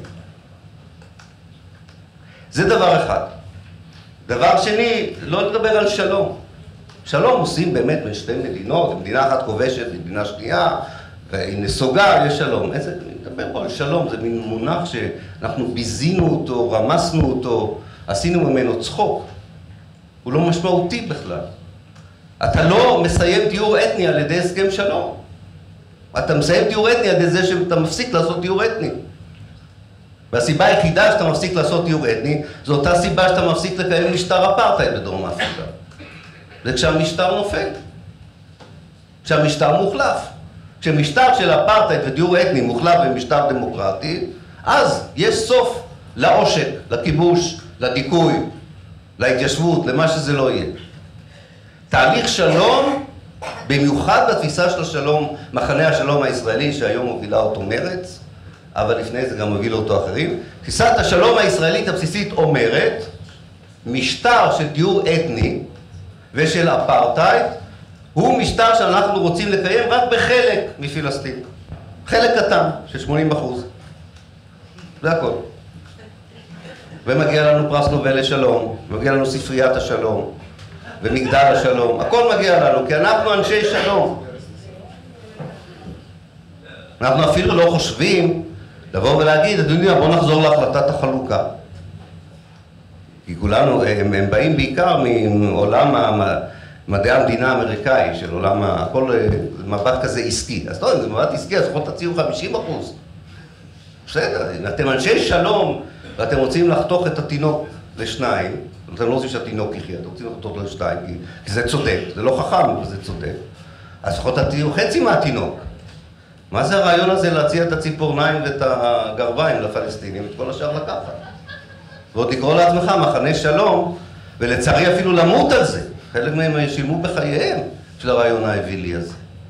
זה דבר אחד. דבר שני, לא לדבר על שלום. שלום עושים באמת בין שתי מדינות, מדינה אחת כובשת, מדינה שנייה, והיא נסוגה, יש שלום. נדבר פה על שלום, זה מין מונח שאנחנו ביזינו אותו, רמסנו אותו, עשינו ממנו צחוק. הוא לא משמעותי בכלל. אתה לא מסיים דיור אתני על ידי הסכם שלום. אתה מסיים דיור אתני על ידי זה שאתה מפסיק לעשות דיור אתני. והסיבה היחידה שאתה מפסיק לעשות דיור אתני, זו אותה סיבה שאתה מפסיק לקיים משטר אפרטהייד בדרום אפריקה. זה כשהמשטר נופל. כשהמשטר מוחלף. כשמשטר של אפרטהייד ודיור אתני מוחלף במשטר דמוקרטי, אז יש סוף לעושק, לכיבוש, לדיכוי, להתיישבות, למה שזה לא יהיה. תהליך שלום, במיוחד בתפיסה של השלום, מחנה השלום הישראלי, שהיום מובילה אותו מרץ, אבל לפני זה גם מוביל אותו אחרים. תפיסת השלום הישראלית הבסיסית אומרת, משטר של דיור אתני ושל אפרטהייד, הוא משטר שאנחנו רוצים לקיים רק בחלק מפלסטין. חלק קטן, של 80%. זה הכל. ומגיע לנו פרס נובל לשלום, ומגיע לנו ספריית השלום, ומגדל השלום. הכל מגיע לנו, כי אנחנו אנשי שלום. אנחנו אפילו לא חושבים לבוא ולהגיד, אדוני, בוא נחזור להחלטת החלוקה. כי כולנו, הם באים בעיקר מעולם מדעי המדינה האמריקאי, של עולם, הכל מבט כזה עסקי. אז טוב, אם זה מבט עסקי, אז לפחות תציעו 50%. בסדר, אם אתם אנשי שלום, ואתם רוצים לחתוך את התינוק לשניים, אתם לא רוצים שהתינוק יחיה, אתם רוצים לחתוך לשתיים, כי זה צודק, זה לא חכם, אבל זה צודק. אז לפחות תציעו חצי מהתינוק. מה זה הרעיון הזה להציע את הציפורניים ואת הגרביים לפלסטינים, את כל השאר לקחת? ועוד לקרוא לעצמך מחנה שלום, ולצערי אפילו למות על זה. חלק מהם שילמו בחייהם של הרעיון האווילי הזה.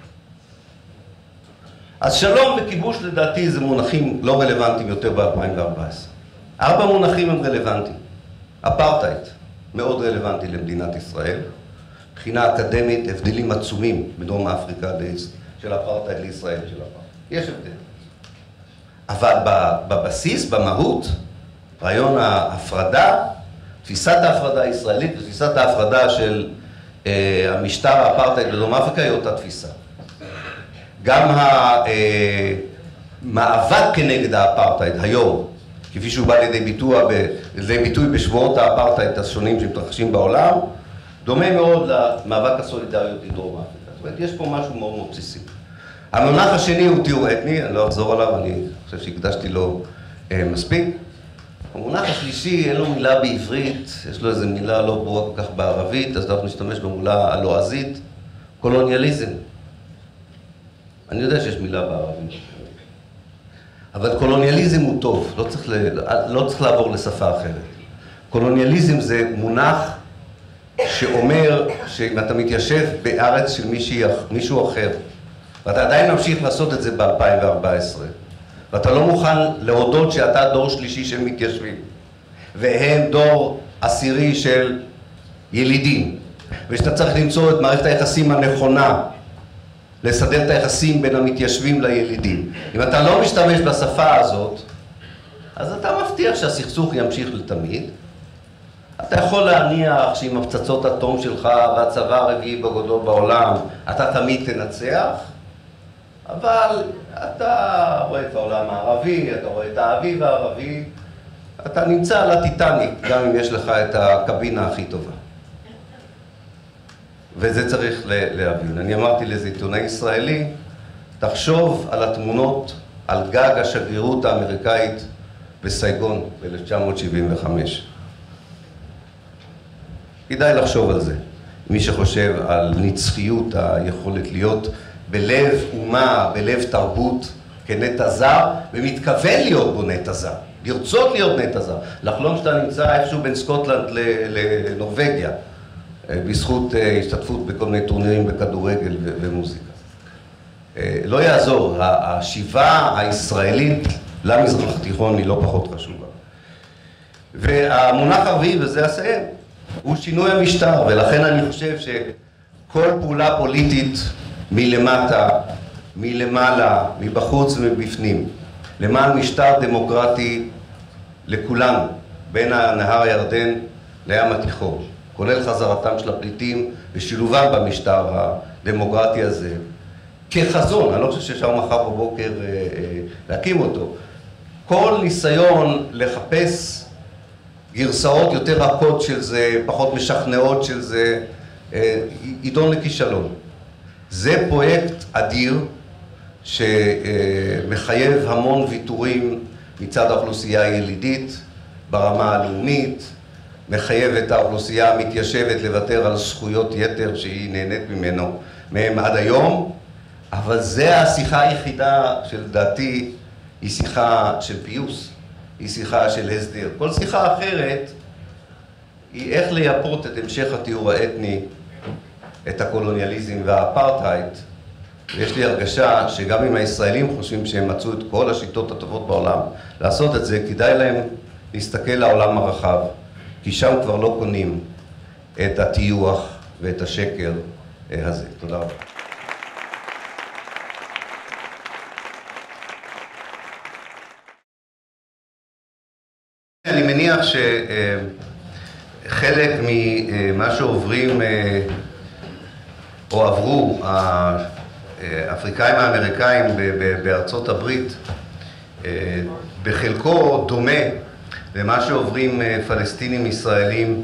אז שלום וכיבוש לדעתי זה מונחים לא רלוונטיים יותר ב-2014. 4 מונחים הם רלוונטיים. אפרטהייד, מאוד רלוונטי למדינת ישראל. מבחינה אקדמית, הבדלים עצומים בדרום אפריקה של אפרטהייד לישראל של אפרטהייד. יש הבדל. אבל בבסיס, במהות, רעיון ההפרדה, תפיסת ההפרדה הישראלית ותפיסת ההפרדה של המשטר האפרטהייד בדרום אפריקה היא אותה תפיסה. גם המאבק כנגד האפרטהייד היום, כפי שהוא בא לידי ביטוי בשבועות האפרטהייד השונים שמתרחשים בעולם, דומה מאוד למאבק הסולידריות בדרום אפריקה. זאת אומרת, יש פה משהו מאוד מאוד בסיסי. המונח השני הוא טיהור אתני, אני לא אחזור עליו, אני חושב שהקדשתי לו מספיק. המונח השלישי, אין לו מילה בעברית, יש לו איזו מילה לא ברורה כל כך בערבית, אז אנחנו נשתמש במילה הלועזית, קולוניאליזם. אני יודע שיש מילה בערבית. אבל קולוניאליזם הוא טוב, לא צריך לעבור לשפה אחרת. קולוניאליזם זה מונח שאומר שאם אתה מתיישב בארץ של מישהו אחר, ואתה עדיין ממשיך לעשות את זה ב-2014, ואתה לא מוכן להודות שאתה דור שלישי של מתיישבים, והם דור עשירי של ילידים, ושאתה צריך למצוא את מערכת היחסים הנכונה, לסדר את היחסים בין המתיישבים לילידים. אם אתה לא משתמש בשפה הזאת, אז אתה מבטיח שהסכסוך ימשיך לתמיד. אתה יכול להניח שעם הפצצות אטום שלך והצבא הרביעי בגודלו בעולם, אתה תמיד תנצח, אבל אתה רואה את העולם הערבי, אתה רואה את האביב הערבי, אתה נמצא על הטיטניק, גם אם יש לך את הקבינה הכי טובה. וזה צריך להבין. אני אמרתי לאיזה עיתונאי ישראלי, תחשוב על התמונות על גג השגרירות האמריקאית בסייגון ב-1975. כדאי לחשוב על זה. מי שחושב על נצחיות היכולת להיות בלב אומה, בלב תרבות, כנטע זר, ומתכוון להיות בו נטע זר. לרצות להיות נטע זר. לחלום שאתה נמצא איפשהו בין סקוטלנד לנורווגיה. בזכות השתתפות בכל מיני טורנירים בכדורגל ומוזיקה. לא יעזור, השיבה הישראלית למזרח התיכון היא לא פחות חשובה. והמונח הרביעי, וזה אסיים, הוא שינוי המשטר, ולכן אני חושב שכל פעולה פוליטית מלמטה, מלמעלה, מבחוץ ומבפנים, למען משטר דמוקרטי לכולנו, בין נהר הירדן לים התיכון, כולל חזרתם של הפליטים ושילובם במשטר הדמוקרטי הזה, כחזון, אני לא חושב שאפשר מחר בבוקר להקים אותו. כל ניסיון לחפש גרסאות יותר רכות של זה, פחות משכנעות של זה, יידון לכישלון. זה פרויקט אדיר שמחייב המון ויתורים מצד האוכלוסייה הילידית ברמה הלאומית, מחייב את האוכלוסייה המתיישבת לוותר על זכויות יתר שהיא נהנית מהם עד היום, אבל זה השיחה היחידה שלדעתי היא שיחה של פיוס, היא שיחה של הסדר. כל שיחה אחרת היא איך לייפות את המשך התיאור האתני, את הקולוניאליזם והאפרטהייד. ויש לי הרגשה שגם אם הישראלים חושבים שהם מצאו את כל השיטות הטובות בעולם לעשות את זה, כדאי להם להסתכל לעולם הרחב, כי שם כבר לא קונים את הטיוח ואת השקר הזה. תודה רבה. אני מניח שחלק ממה שעוברים או עברו האפריקאים האמריקאים בארצות הברית בחלקו דומה למה שעוברים פלסטינים ישראלים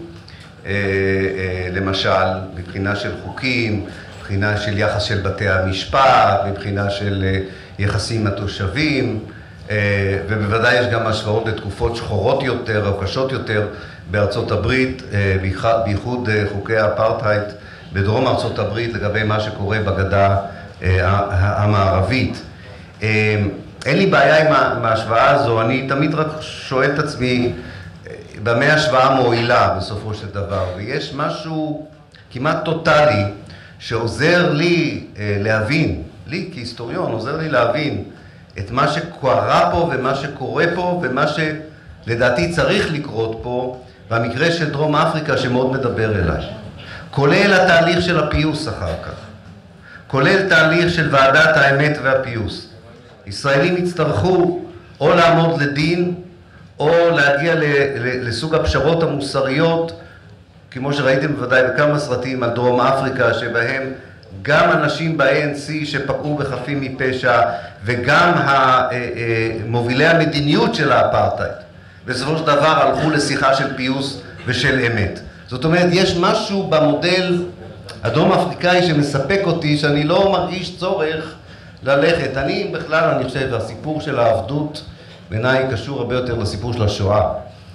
למשל מבחינה של חוקים, מבחינה של יחס של בתי המשפט, מבחינה של יחסים עם התושבים, ובוודאי יש גם השוואות לתקופות שחורות יותר או קשות יותר בארצות הברית, בייחוד חוקי האפרטהייד בדרום ארצות הברית לגבי מה שקורה בגדה המערבית. אין לי בעיה עם ההשוואה הזו, אני תמיד רק שואל את עצמי במה השוואה מועילה בסופו של דבר, ויש משהו כמעט טוטלי שעוזר לי להבין, לי כהיסטוריון עוזר לי להבין את מה שקרה פה ומה שקורה פה ומה שלדעתי צריך לקרות פה במקרה של דרום אפריקה שמאוד מדבר אליי. כולל התהליך של הפיוס אחר כך, כולל תהליך של ועדת האמת והפיוס. ישראלים יצטרכו או לעמוד לדין או להגיע לסוג הפשרות המוסריות, כמו שראיתם בוודאי בכמה סרטים על דרום אפריקה, שבהם גם אנשים ב-ANC שפגעו בחפים מפשע וגם מובילי המדיניות של האפרטהייד בסופו של דבר הלכו לשיחה של פיוס ושל אמת. זאת אומרת, יש משהו במודל הדרום אפריקאי שמספק אותי, שאני לא מרגיש צורך ללכת. אני בכלל, אני חושב, הסיפור של העבדות בעיניי קשור הרבה יותר לסיפור של השואה.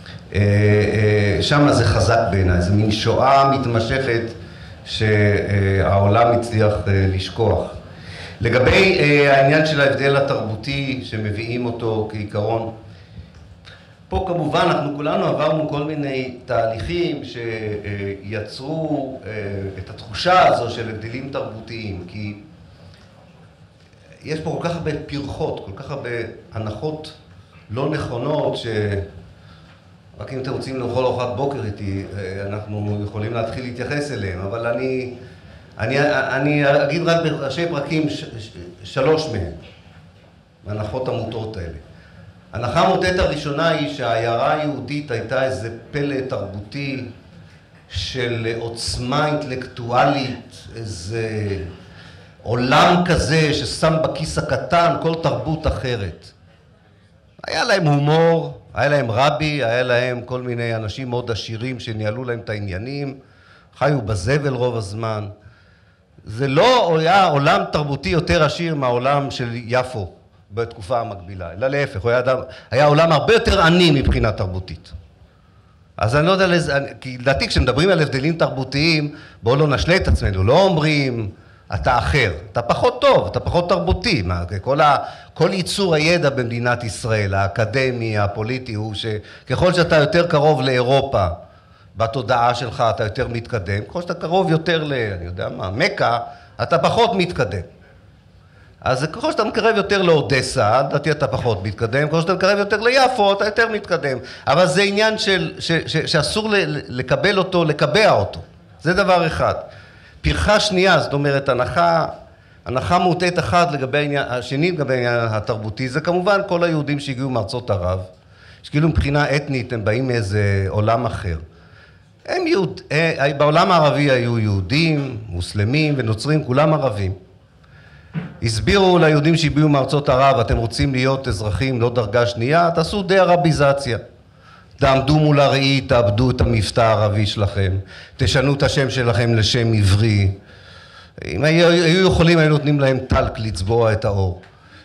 שם זה חזק בעיניי, זה מין שואה מתמשכת שהעולם הצליח לשכוח. לגבי העניין של ההבדל התרבותי שמביאים אותו כעיקרון, פה כמובן אנחנו כולנו עברנו כל מיני תהליכים שיצרו את התחושה הזו של הבדלים תרבותיים, כי יש פה כל כך הרבה פרחות, כל כך הרבה הנחות לא נכונות, שרק אם אתם רוצים לאכול ארוחת בוקר איתי, אנחנו יכולים להתחיל להתייחס אליהם, אבל אני אגיד רק בראשי פרקים 3 מהם, ההנחות המוטעות האלה. ההנחה המוטעת הראשונה היא שהעיירה היהודית הייתה איזה פלא תרבותי של עוצמה אינטלקטואלית, איזה עולם כזה ששם בכיס הקטן כל תרבות אחרת. היה להם הומור, היה להם רבי, היה להם כל מיני אנשים מאוד עשירים שניהלו להם את העניינים, חיו בזבל רוב הזמן. זה לא היה עולם תרבותי יותר עשיר מהעולם של יפו בתקופה המקבילה, אלא להפך, הוא היה עולם הרבה יותר עני מבחינה תרבותית. אז אני לא יודע, כי לדעתי כשמדברים על הבדלים תרבותיים, בואו לא נשלה את עצמנו, לא אומרים אתה אחר, אתה פחות טוב, אתה פחות תרבותי. כל ייצור הידע במדינת ישראל, האקדמי, הפוליטי, הוא שככל שאתה יותר קרוב לאירופה, בתודעה שלך אתה יותר מתקדם, ככל שאתה קרוב יותר אני יודע מה, מקה, אתה פחות מתקדם. אז ככל שאתה מקרב יותר לאודסה, לדעתי אתה פחות מתקדם, ככל שאתה מקרב יותר ליפו, אתה יותר מתקדם. אבל זה עניין שאסור לקבל אותו, לקבע אותו. זה דבר אחד. פרחה שנייה, זאת אומרת, הנחה מוטעת אחת לגבי העניין, השני לגבי העניין התרבותי, זה כמובן כל היהודים שהגיעו מארצות ערב, שכאילו מבחינה אתנית הם באים מאיזה עולם אחר. בעולם הערבי היו יהודים, מוסלמים ונוצרים, כולם ערבים. הסבירו ליהודים שהגיעו מארצות ערב, אתם רוצים להיות אזרחים לא דרגה שנייה, תעשו די ערביזציה. תעמדו מול הראי, תאבדו את המבטא הערבי שלכם, תשנו את השם שלכם לשם עברי. אם היו יכולים, היו נותנים להם טלק לצבוע את האור.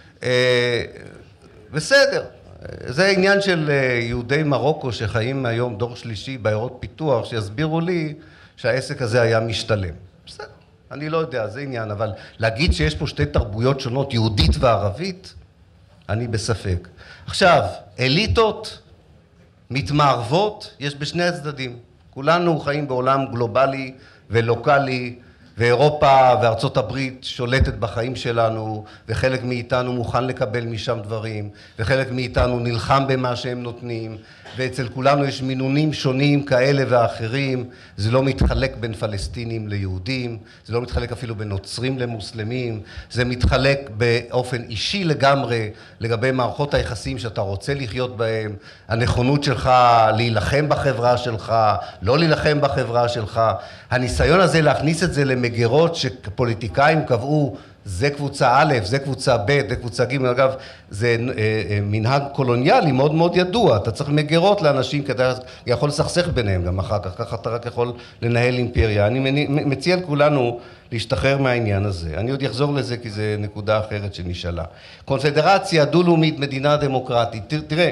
בסדר. זה עניין של יהודי מרוקו שחיים היום דור שלישי בעיירות פיתוח, שיסבירו לי שהעסק הזה היה משתלם. בסדר. אני לא יודע, זה עניין, אבל להגיד שיש פה שתי תרבויות שונות, יהודית וערבית, אני בספק. עכשיו, אליטות מתמערבות, יש בשני הצדדים. כולנו חיים בעולם גלובלי ולוקלי, ואירופה וארצות הברית שולטת בחיים שלנו, וחלק מאיתנו מוכן לקבל משם דברים, וחלק מאיתנו נלחם במה שהם נותנים, ואצל כולנו יש מינונים שונים כאלה ואחרים. זה לא מתחלק בין פלסטינים ליהודים, זה לא מתחלק אפילו בין נוצרים למוסלמים, זה מתחלק באופן אישי לגמרי לגבי מערכות היחסים שאתה רוצה לחיות בהם, הנכונות שלך להילחם בחברה שלך, לא להילחם בחברה שלך. הניסיון הזה להכניס את זה למגירות שפוליטיקאים קבעו, זה קבוצה א', זה קבוצה ב', זה קבוצה ג', אגב, זה מנהג קולוניאלי מאוד מאוד ידוע, אתה צריך מגירות לאנשים כדי, יכול לסכסך ביניהם גם אחר כך, ככה אתה רק יכול לנהל אימפריה. אני מציע לכולנו להשתחרר מהעניין הזה, אני עוד אחזור לזה כי זה נקודה אחרת שנשאלה. קונפדרציה דו-לאומית, מדינה דמוקרטית, תראה,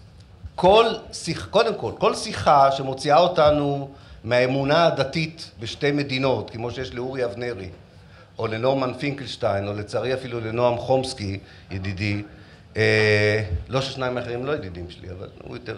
קודם כל, כל שיחה שמוציאה אותנו מהאמונה הדתית בשתי מדינות, כמו שיש לאורי אבנרי, או לנורמן פינקלשטיין, או לצערי אפילו לנועם חומסקי, ידידי, לא ששניים האחרים לא ידידים שלי, אבל הוא יותר,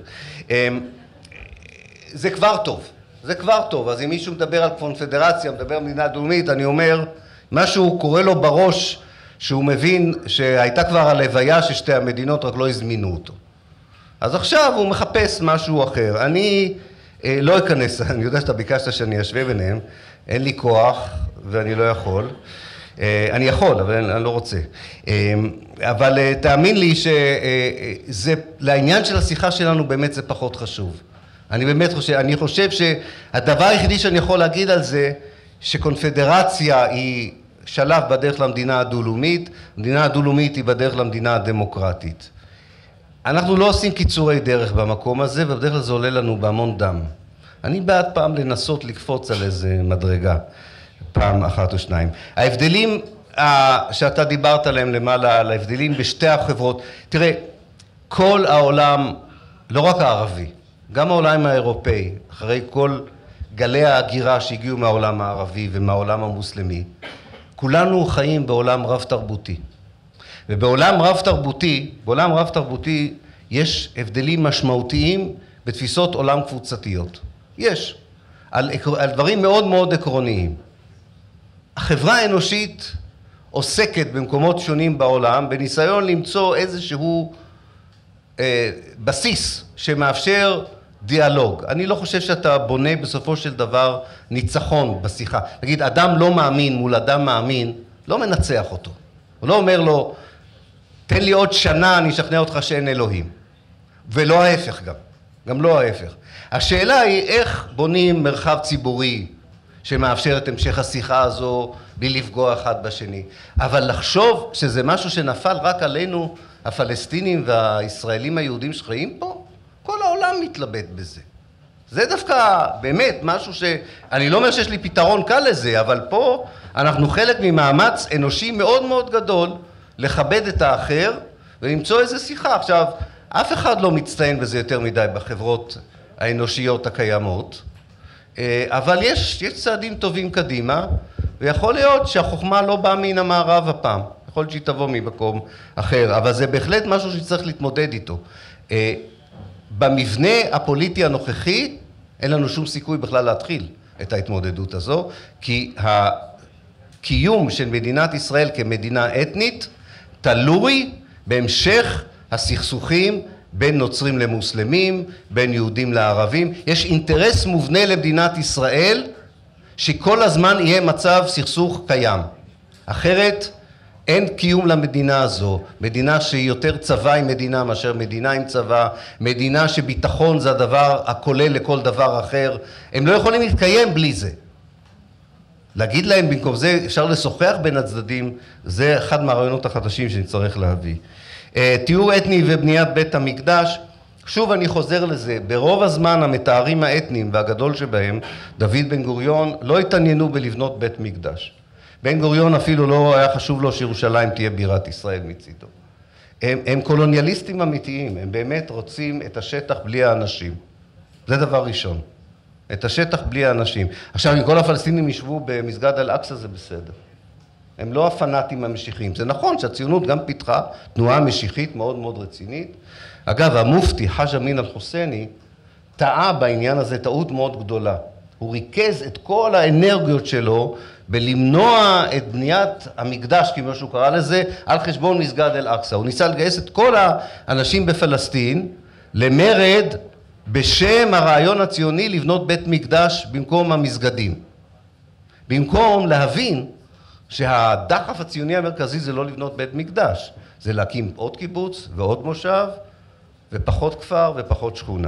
זה כבר טוב, זה כבר טוב. אז אם מישהו מדבר על קונפדרציה, מדבר על מדינה דו-לאומית, אני אומר, משהו קורה לו בראש, שהוא מבין שהייתה כבר הלוויה של שתי המדינות, רק לא הזמינו אותו. אז עכשיו הוא מחפש משהו אחר. אני לא אכנס, אני יודע שאתה ביקשת שאני אשווה ביניהם, אין לי כוח ואני לא יכול. אני יכול, אבל אני לא רוצה. אבל תאמין לי שזה, לעניין של השיחה שלנו באמת זה פחות חשוב. אני חושב שהדבר היחידי שאני יכול להגיד על זה, שקונפדרציה היא שלב בדרך למדינה הדו-לאומית, המדינה הדו-לאומית היא בדרך למדינה הדמוקרטית. אנחנו לא עושים קיצורי דרך במקום הזה, ובדרך כלל זה עולה לנו בהמון דם. אני בעד פעם לנסות לקפוץ על איזה מדרגה, פעם אחת או שניים. ההבדלים שאתה דיברת עליהם למעלה, על ההבדלים בשתי החברות, תראה, כל העולם, לא רק הערבי, גם העולם האירופאי, אחרי כל גלי ההגירה שהגיעו מהעולם הערבי ומהעולם המוסלמי, כולנו חיים בעולם רב תרבותי. ובעולם רב תרבותי יש הבדלים משמעותיים בתפיסות עולם קבוצתיות. יש. על דברים מאוד מאוד עקרוניים. החברה האנושית עוסקת במקומות שונים בעולם בניסיון למצוא איזשהו בסיס שמאפשר דיאלוג. אני לא חושב שאתה בונה בסופו של דבר ניצחון בשיחה. נגיד, אדם לא מאמין מול אדם מאמין, לא מנצח אותו. הוא לא אומר לו, תן לי עוד שנה, אני אשכנע אותך שאין אלוהים. ולא ההפך גם לא ההפך. השאלה היא איך בונים מרחב ציבורי שמאפשר את המשך השיחה הזו בלי לפגוע אחד בשני. אבל לחשוב שזה משהו שנפל רק עלינו, הפלסטינים והישראלים היהודים שחיים פה, כל העולם מתלבט בזה. זה דווקא באמת משהו אני לא אומר שיש לי פתרון קל לזה, אבל פה אנחנו חלק ממאמץ אנושי מאוד מאוד גדול לכבד את האחר ולמצוא איזו שיחה. עכשיו, אף אחד לא מצטיין בזה יותר מדי בחברות האנושיות הקיימות, אבל יש צעדים טובים קדימה, ויכול להיות שהחוכמה לא באה מן המערב הפעם, יכול להיות שהיא תבוא ממקום אחר, אבל זה בהחלט משהו שצריך להתמודד איתו. במבנה הפוליטי הנוכחי אין לנו שום סיכוי בכלל להתחיל את ההתמודדות הזו, כי הקיום של מדינת ישראל כמדינה אתנית תלוי בהמשך הסכסוכים בין נוצרים למוסלמים, בין יהודים לערבים. יש אינטרס מובנה למדינת ישראל שכל הזמן יהיה מצב סכסוך קיים. אחרת אין קיום למדינה הזו. מדינה שהיא יותר צבא עם מדינה מאשר מדינה עם צבא, מדינה שביטחון זה הדבר הכולל לכל דבר אחר. הם לא יכולים להתקיים בלי זה. להגיד להם במקום זה אפשר לשוחח בין הצדדים, זה אחד מהרעיונות החדשים שנצטרך להביא. תיאור אתני ובניית בית המקדש, שוב אני חוזר לזה, ברוב הזמן המתארים האתניים והגדול שבהם, דוד בן גוריון לא התעניינו בלבנות בית מקדש. בן גוריון אפילו לא היה חשוב לו שירושלים תהיה בירת ישראל מצידו. הם קולוניאליסטים אמיתיים, הם באמת רוצים את השטח בלי האנשים. זה דבר ראשון. את השטח בלי האנשים. עכשיו, אם כל הפלסטינים ישבו במסגד אל-אקצא זה בסדר. הם לא הפנאטים המשיחיים. זה נכון שהציונות גם פיתחה תנועה משיחית מאוד מאוד רצינית. אגב, המופתי חאג' אמין אל-חוסייני טעה בעניין הזה טעות מאוד גדולה. הוא ריכז את כל האנרגיות שלו בלמנוע את בניית המקדש, כמו שהוא קרא לזה, על חשבון מסגד אל-אקצא. הוא ניסה לגייס את כל האנשים בפלסטין למרד בשם הרעיון הציוני לבנות בית מקדש במקום המסגדים. במקום להבין שהדחף הציוני המרכזי זה לא לבנות בית מקדש, זה להקים עוד קיבוץ ועוד מושב ופחות כפר ופחות שכונה.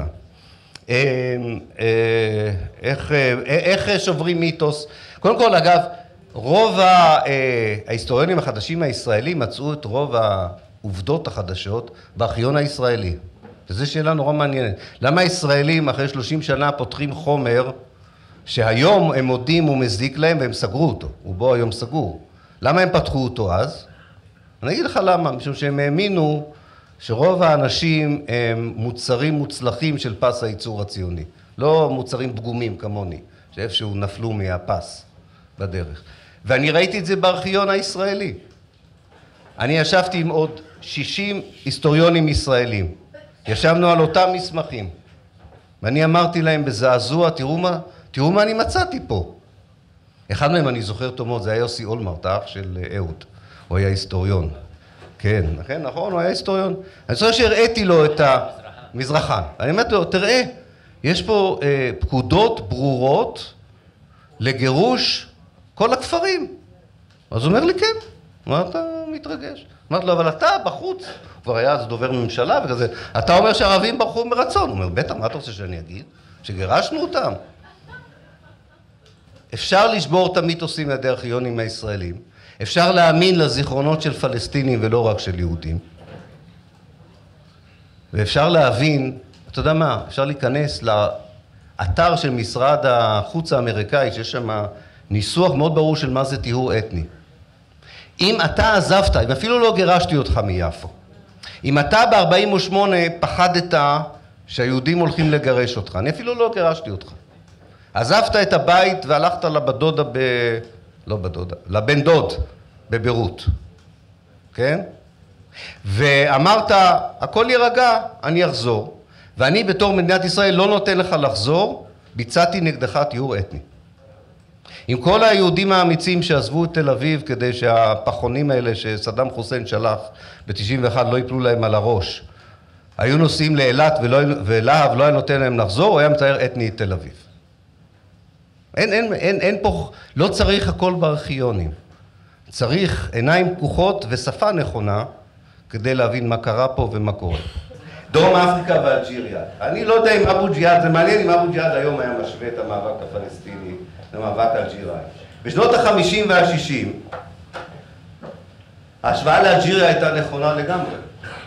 איך שוברים מיתוס? קודם כל, אגב, רוב ההיסטוריונים החדשים הישראלים מצאו את רוב העובדות החדשות בארכיון הישראלי. וזו שאלה נורא מעניינת. למה הישראלים אחרי 30 שנה פותחים חומר שהיום הם מודים ומזיק להם והם סגרו אותו, ובו היום סגור. למה הם פתחו אותו אז? אני אגיד לך למה, משום שהם האמינו שרוב האנשים הם מוצרים מוצלחים של פס הייצור הציוני, לא מוצרים פגומים כמוני, שאיפשהו נפלו מהפס בדרך. ואני ראיתי את זה בארכיון הישראלי. אני ישבתי עם עוד 60 היסטוריונים ישראלים, ישבנו על אותם מסמכים, ואני אמרתי להם בזעזוע, תראו מה אני מצאתי פה. אחד מהם אני זוכר תומות, זה היה יוסי אולמרט, האח של אהוד, הוא היה היסטוריון. כן, נכון, הוא היה היסטוריון. אני חושב שהראיתי לו את המזרחן. אני אמרתי לו, תראה, יש פה פקודות ברורות לגירוש כל הכפרים. אז הוא אומר לי, כן. מה אתה מתרגש? אמרתי לו, אבל אתה בחוץ, כבר היה אז דובר ממשלה וכזה, אתה אומר שהערבים ברחו מרצון. הוא אומר, בטח, מה אתה רוצה שאני אגיד? שגירשנו אותם. אפשר לשבור את המיתוסים לידי הארכיונים הישראלים. אפשר להאמין לזיכרונות של פלסטינים ולא רק של יהודים. ואפשר להבין, אתה יודע מה, אפשר להיכנס לאתר של משרד החוץ האמריקאי, שיש שם ניסוח מאוד ברור של מה זה טיהור אתני. אם אתה עזבת, אם אפילו לא גירשתי אותך מיפו, אם אתה ב-48 פחדת שהיהודים הולכים לגרש אותך, אני אפילו לא גירשתי אותך. עזבת את הבית והלכת לבדודה לא בדודה, לבן דוד בביירות, כן? ואמרת, הכל יירגע, אני אחזור, ואני בתור מדינת ישראל לא נותן לך לחזור, ביצעתי נגדך טיהור אתני. עם כל היהודים האמיצים שעזבו את תל אביב כדי שהפחונים האלה שסדאם חוסיין שלח ב-91 לא ייפלו להם על הראש, היו נוסעים לאילת ולהב לא היה נותן להם לחזור, הוא היה מצייר אתני את תל אביב. אין פה, לא צריך הכל בארכיונים. צריך עיניים פקוחות ושפה נכונה כדי להבין מה קרה פה ומה קורה. דרום אפריקה ואלג'יריה. אני לא יודע אם אבו ג'יהאד, זה מעניין אם אבו ג'יהאד היום היה משווה את המאבק הפלסטיני למאבק אלג'יראי. בשנות ה-50 וה-60, ההשוואה לאלג'יריה הייתה נכונה לגמרי.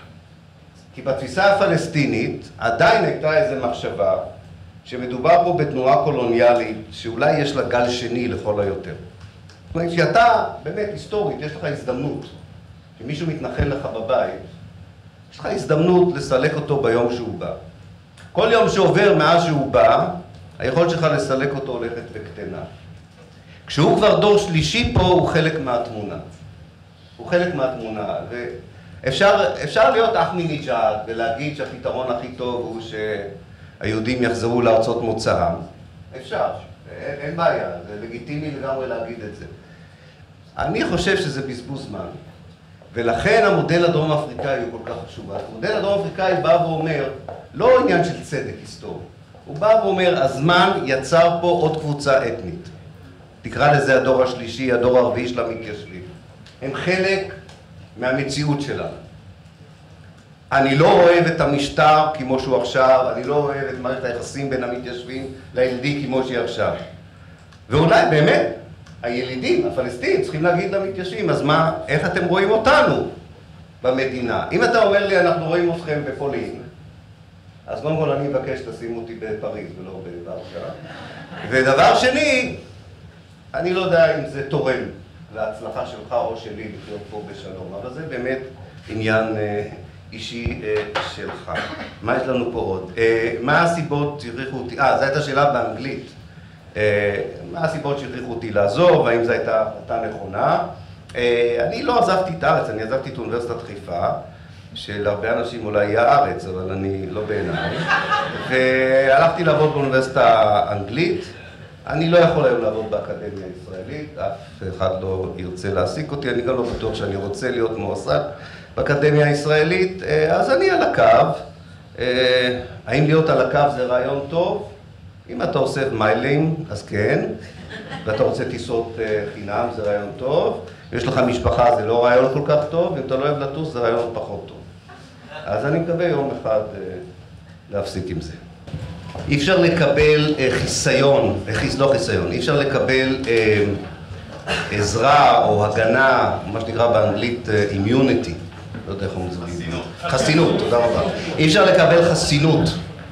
כי בתפיסה הפלסטינית עדיין הייתה איזו מחשבה שמדובר פה בתנועה קולוניאלית שאולי יש לה גל שני לכל היותר. זאת אומרת שאתה, באמת היסטורית, יש לך הזדמנות, שמישהו מתנחל לך בבית, יש לך הזדמנות לסלק אותו ביום שהוא בא. כל יום שעובר מאז שהוא בא, היכולת שלך לסלק אותו הולכת וקטנה. כשהוא כבר דור שלישי פה, הוא חלק מהתמונה. הוא חלק מהתמונה, ואפשר להיות אחמדינג'אד ולהגיד שהפתרון הכי טוב הוא שהיהודים יחזרו לארצות מוצאם. אפשר, אין בעיה, זה לגיטימי לגמרי להגיד את זה. אני חושב שזה בזבוז זמן, ולכן המודל הדרום אפריקאי הוא כל כך חשוב. המודל הדרום אפריקאי בא ואומר, לא עניין של צדק היסטורי, הוא בא ואומר, הזמן יצר פה עוד קבוצה אתנית. תקרא לזה הדור השלישי, הדור הרביעי של המתיישבים. הם חלק מהמציאות שלנו. אני לא אוהב את המשטר כמו שהוא עכשיו, אני לא אוהב את מערכת היחסים בין המתיישבים לילידי כמו שהיא עכשיו. ואולי באמת, הילידים, הפלסטינים, צריכים להגיד למתיישבים, אז מה, איך אתם רואים אותנו במדינה? אם אתה אומר לי, אנחנו רואים אתכם בפולין, אז קודם כל אני מבקש שתשים אותי בפריז ולא בוורשה. ודבר שני, אני לא יודע אם זה תורם להצלחה שלך או שלי לחיות פה בשלום, אבל זה באמת עניין אישי שלך. מה יש לנו פה עוד? מה הסיבות שהכריחו אותי? זו הייתה שאלה באנגלית. מה הסיבות שהכריחו אותי לעזוב, והאם זו הייתה החלטה נכונה? אני לא עזבתי את הארץ, אני עזבתי את אוניברסיטת חיפה, שלהרבה אנשים אולי היא הארץ, אבל אני לא בעיניי. והלכתי לעבוד באוניברסיטה האנגלית. אני לא יכול היום לעבוד באקדמיה הישראלית, אף אחד לא ירצה להעסיק אותי, אני גם לא בטוח שאני רוצה להיות מועסק באקדמיה הישראלית, אז אני על הקו. האם להיות על הקו זה רעיון טוב? אם אתה עושה מיילים, אז כן, ואתה רוצה טיסות חינם, זה רעיון טוב. אם יש לך משפחה, זה לא רעיון כל כך טוב, אם אתה לא אוהב לטוס, זה רעיון פחות טוב. אז אני מקווה יום אחד להפסיק עם זה. אי אפשר לקבל חיסיון, לא חיסיון, אי אפשר לקבל עזרה או הגנה, מה שנקרא באנגלית immunity, לא יודע איך אומרים את זה. חסינות. חסינות, תודה רבה. אי אפשר לקבל חסינות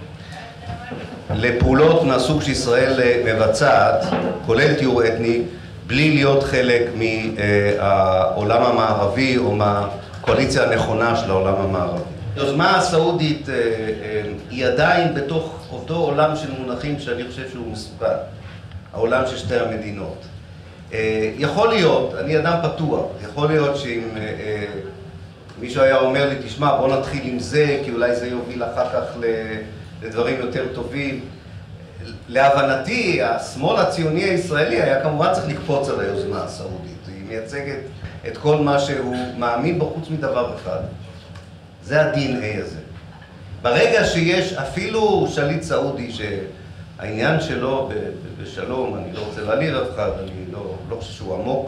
לפעולות מהסוג שישראל מבצעת, כולל טיהור אתני, בלי להיות חלק מהעולם המערבי או מהקואליציה הנכונה של העולם המערבי. היוזמה הסעודית היא עדיין בתוך אותו עולם של מונחים שאני חושב שהוא מסוכן, העולם של שתי המדינות. יכול להיות, אני אדם פתוח, יכול להיות שאם מישהו היה אומר לי, תשמע, בוא נתחיל עם זה, כי אולי זה יוביל אחר כך לדברים יותר טובים. להבנתי, השמאל הציוני הישראלי היה כמובן צריך לקפוץ על היוזמה הסעודית. היא מייצגת את כל מה שהוא מאמין בו חוץ מדבר אחד. זה ה-DNA הזה. ברגע שיש אפילו שליט סעודי שהעניין שלו בשלום, אני לא רוצה להעליב אף אחד, אני לא חושב שהוא עמוק,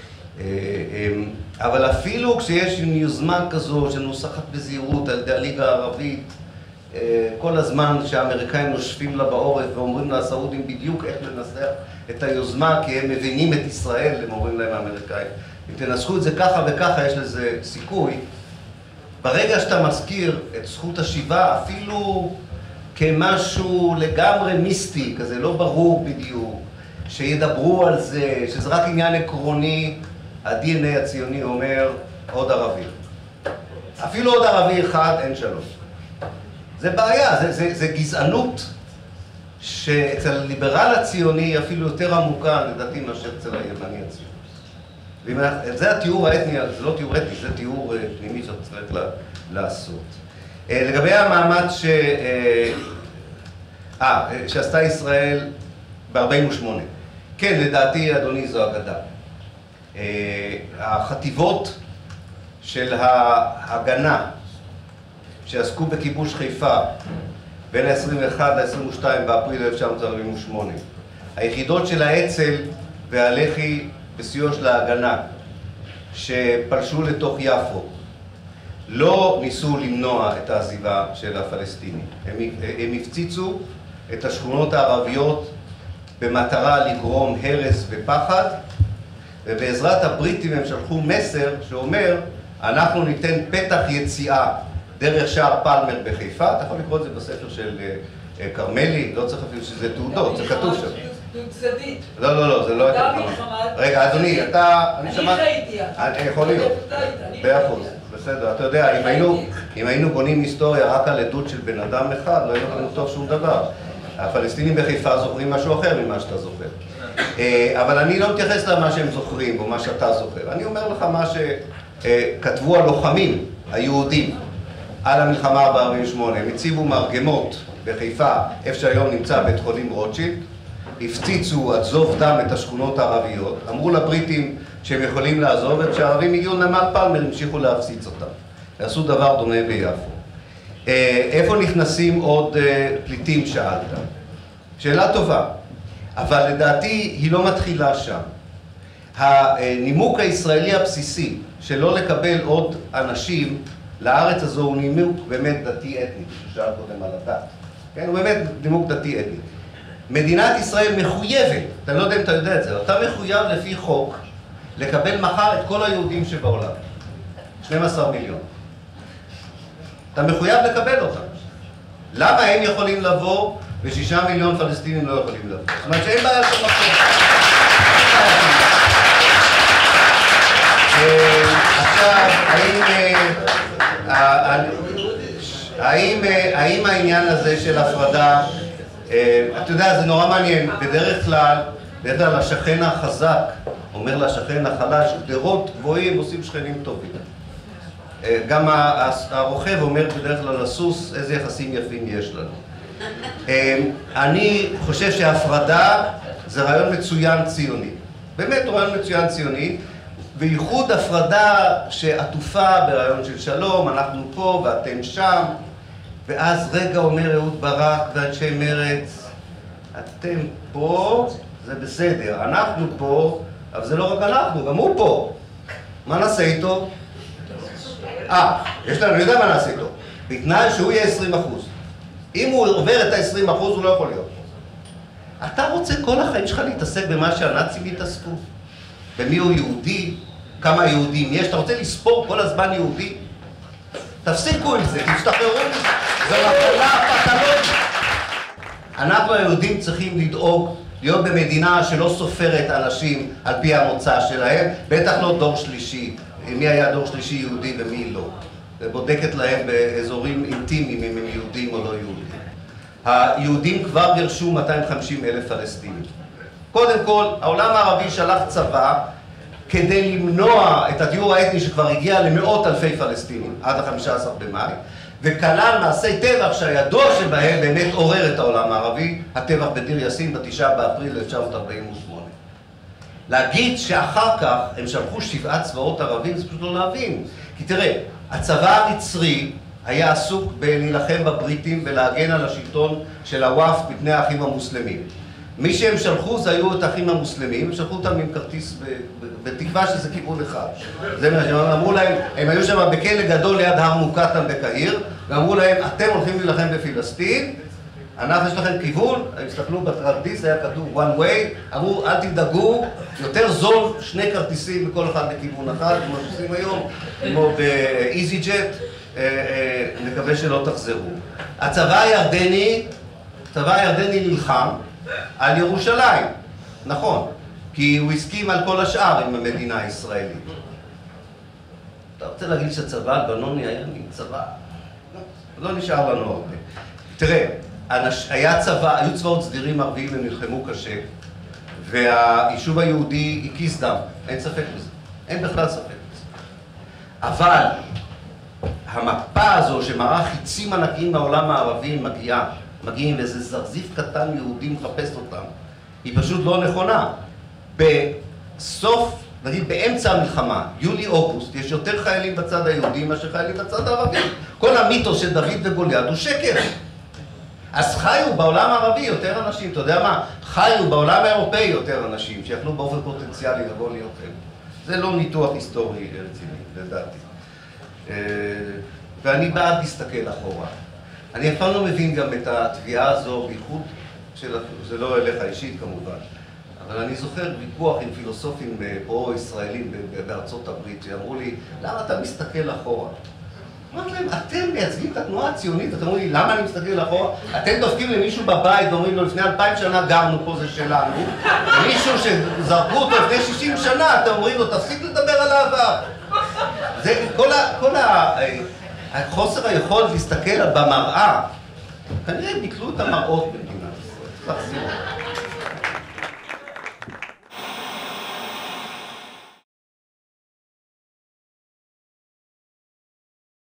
אבל אפילו כשיש יוזמה כזו שנוסחת בזהירות על ידי הליגה הערבית, כל הזמן שהאמריקאים נושפים לה בעורף ואומרים לסעודים בדיוק איך לנסח את היוזמה, כי הם מבינים את ישראל, הם אומרים להם האמריקאים. אם תנסחו את זה ככה וככה, יש לזה סיכוי. ברגע שאתה מזכיר את זכות השיבה, אפילו כמשהו לגמרי מיסטי, כזה לא ברור בדיוק, שידברו על זה, שזה רק עניין עקרוני, ה-DNA הציוני אומר עוד ערבי. אפילו עוד ערבי אחד, אין שלום. זה בעיה, זה גזענות שאצל הליברל הציוני היא אפילו יותר עמוקה, לדעתי, מאשר אצל הימני הציוני. זה התיאור האתני, זה לא תיאור אתני, זה תיאור פנימי שאתה צריך לעשות. לגבי המאמץ שעשתה ישראל ב-48. כן, לדעתי, אדוני, זו אגדה. החטיבות של ההגנה שעסקו בכיבוש חיפה בין ה-21 ל-22 באפריל 1948, היחידות של האצ"ל והלח"י בסיוע של ההגנה שפלשו לתוך יפו לא ניסו למנוע את העזיבה של הפלסטינים. הם הפציצו את השכונות הערביות במטרה לגרום הרס ופחד, ובעזרת הבריטים הם שלחו מסר שאומר, אנחנו ניתן פתח יציאה דרך שער פלמר בחיפה. אתה יכול לקרוא את זה בספר של קרמלי, לא צריך אפילו שזה תעודות, זה כתוב שם. דו-צדדית. לא, זה לא הייתה מלחמה. רגע, אדוני, אני חייתי. יכול להיות. באחוז, בסדר. אתה יודע, אם היינו בונים היסטוריה רק על עדות של בן אדם אחד, לא היינו יכולים לכתוב שום דבר. הפלסטינים בחיפה זוכרים משהו אחר ממה שאתה זוכר. אבל אני לא מתייחס למה שהם זוכרים או מה שאתה זוכר. אני אומר לך מה שכתבו הלוחמים היהודים על המלחמה ב-48. הם הציבו מרגמות בחיפה, איפה שהיום נמצא בית חולים רוטשילד, הפציצו עד זוב דם את השכונות הערביות, אמרו לבריטים שהם יכולים לעזוב, וכשהערבים הגיעו לנמל פלמר המשיכו להפציץ אותם. ועשו דבר דומה ביפו. איפה נכנסים עוד פליטים, שאלת? שאלה טובה, אבל לדעתי היא לא מתחילה שם. הנימוק הישראלי הבסיסי שלא לקבל עוד אנשים לארץ הזו הוא נימוק באמת דתי-אתני, ששאל קודם על הדת. כן, הוא באמת נימוק דתי-אתני. מדינת ישראל מחויבת, אתה לא יודע אם אתה יודע את זה, אתה מחויב לפי חוק לקבל מחר את כל היהודים שבעולם. 12 מיליון. אתה מחויב לקבל אותם. למה הם יכולים לבוא ו6 מיליון פלסטינים לא יכולים לבוא? זאת אומרת שאין בעיה של מחור. עכשיו, האם העניין הזה של הפרדה, אתה יודע, זה נורא מעניין, בדרך כלל השכן החזק אומר לשכן החלש, גדרות גבוהים עושים שכנים טובים. גם הרוכב אומר בדרך כלל לסוס איזה יחסים יפים יש לנו. אני חושב שהפרדה זה רעיון מצוין ציוני. באמת רעיון מצוין ציוני, וייחוד הפרדה שעטופה ברעיון של שלום, אנחנו פה ואתם שם, ואז רגע אומר אהוד ברק ואנשי מרץ, אתם פה, זה בסדר, אנחנו פה, אבל זה לא רק אנחנו, גם הוא פה. מה נעשה איתו? יש לנו, אני יודע מה נעשה איתו. בתנאי שהוא יהיה 20%. אם הוא עובר את ה-20%, הוא לא יכול להיות פה. אתה רוצה כל החיים שלך להתעסק במה שהנאצים התעסקו? במי הוא יהודי? כמה יהודים יש? אתה רוצה לספור כל הזמן יהודי? תפסיקו עם זה, תשתחררו מזה. זו מחלה פתולוגית. אנחנו היהודים צריכים לדאוג להיות במדינה שלא סופרת אנשים על פי המוצא שלהם, בטח לא דור שלישי. מי היה דור שלישי יהודי ומי לא. ובודקת להם באזורים אינטימיים אם הם יהודים או לא יהודים. היהודים כבר גירשו 250,000 פלסטינים. קודם כל, העולם הערבי שלח צבא כדי למנוע את הטיהור האתני שכבר הגיע למאות אלפי פלסטינים עד ה-15 במאי, וכלל מעשי טבח שהידוע שבהם באמת עורר את העולם הערבי, הטבח בדיר יאסין ב9 באפריל 1948. להגיד שאחר כך הם שלחו 7 צבאות ערבים, זה פשוט לא להבין. כי תראה, הצבא המצרי היה עסוק בלהילחם בבריטים ולהגן על השלטון של הוואף מפני האחים המוסלמים. מי שהם שלחו זה היו את האחים המוסלמים, הם שלחו אותם עם כרטיס בתקווה שזה כיוון אחד. זה מה שהם אמרו להם, הם היו שם בכלא גדול ליד הר מוקטן בקהיר, ואמרו להם, אתם הולכים להילחם בפלסטין, אנחנו יש לכם כיוון, הם הסתכלו בכרטיס, היה כתוב one way, אמרו אל תדאגו, יותר זול 2 כרטיסים מכל אחד לכיוון אחד, כמו שעושים היום, כמו באיזי ג'ט, נקווה שלא תחזרו. הצבא הירדני נלחם על ירושלים, נכון, כי הוא הסכים על כל השאר עם המדינה הישראלית. אתה רוצה להגיד שהצבא הלבנוני היה עם צבא? לא נשאר לנו הרבה. תראה, היה צבא, היו צבאות סדירים ערביים, הם נלחמו קשה, והיישוב היהודי הקיס דם, אין ספק בזה, אין בכלל ספק בזה. אבל המפה הזו שמראה חיצים ענקיים מהעולם הערבי מגיעים ואיזה זרזיף קטן יהודי מחפש אותם, היא פשוט לא נכונה. בסוף, נגיד באמצע המלחמה, יולי-אוגוסט, יש יותר חיילים בצד היהודי מאשר חיילים בצד הערבי. כל המיתוס של דוד וגוליית הוא שקר. אז חיו בעולם הערבי יותר אנשים, אתה יודע מה? חיו בעולם האירופאי יותר אנשים שיכלו באופן פוטנציאלי לבוא להיות הם. זה לא ניתוח היסטורי רציני, לדעתי. ואני בעד להסתכל אחורה. אני אף פעם לא מבין גם את התביעה הזו, בייחוד זה לא אליך אישית כמובן, אבל אני זוכר ויכוח עם פילוסופים פרו-ישראלים בארצות הברית, שאמרו לי, למה אתה מסתכל אחורה? אמרתי להם, אתם מייצגים את התנועה הציונית, אתם אומרים לי, למה אני מסתכל אחורה? אתם דופקים למישהו בבית ואומרים לו, לפני 2000 שנה גרנו פה, זה שלנו, ומישהו שזרקו אותו לפני 60 שנה, אתם אומרים לו, תפסיק לדבר על העבר. זה כל החוסר היכולת להסתכל במראה, כנראה ביטלו את המראות במדינת ישראל.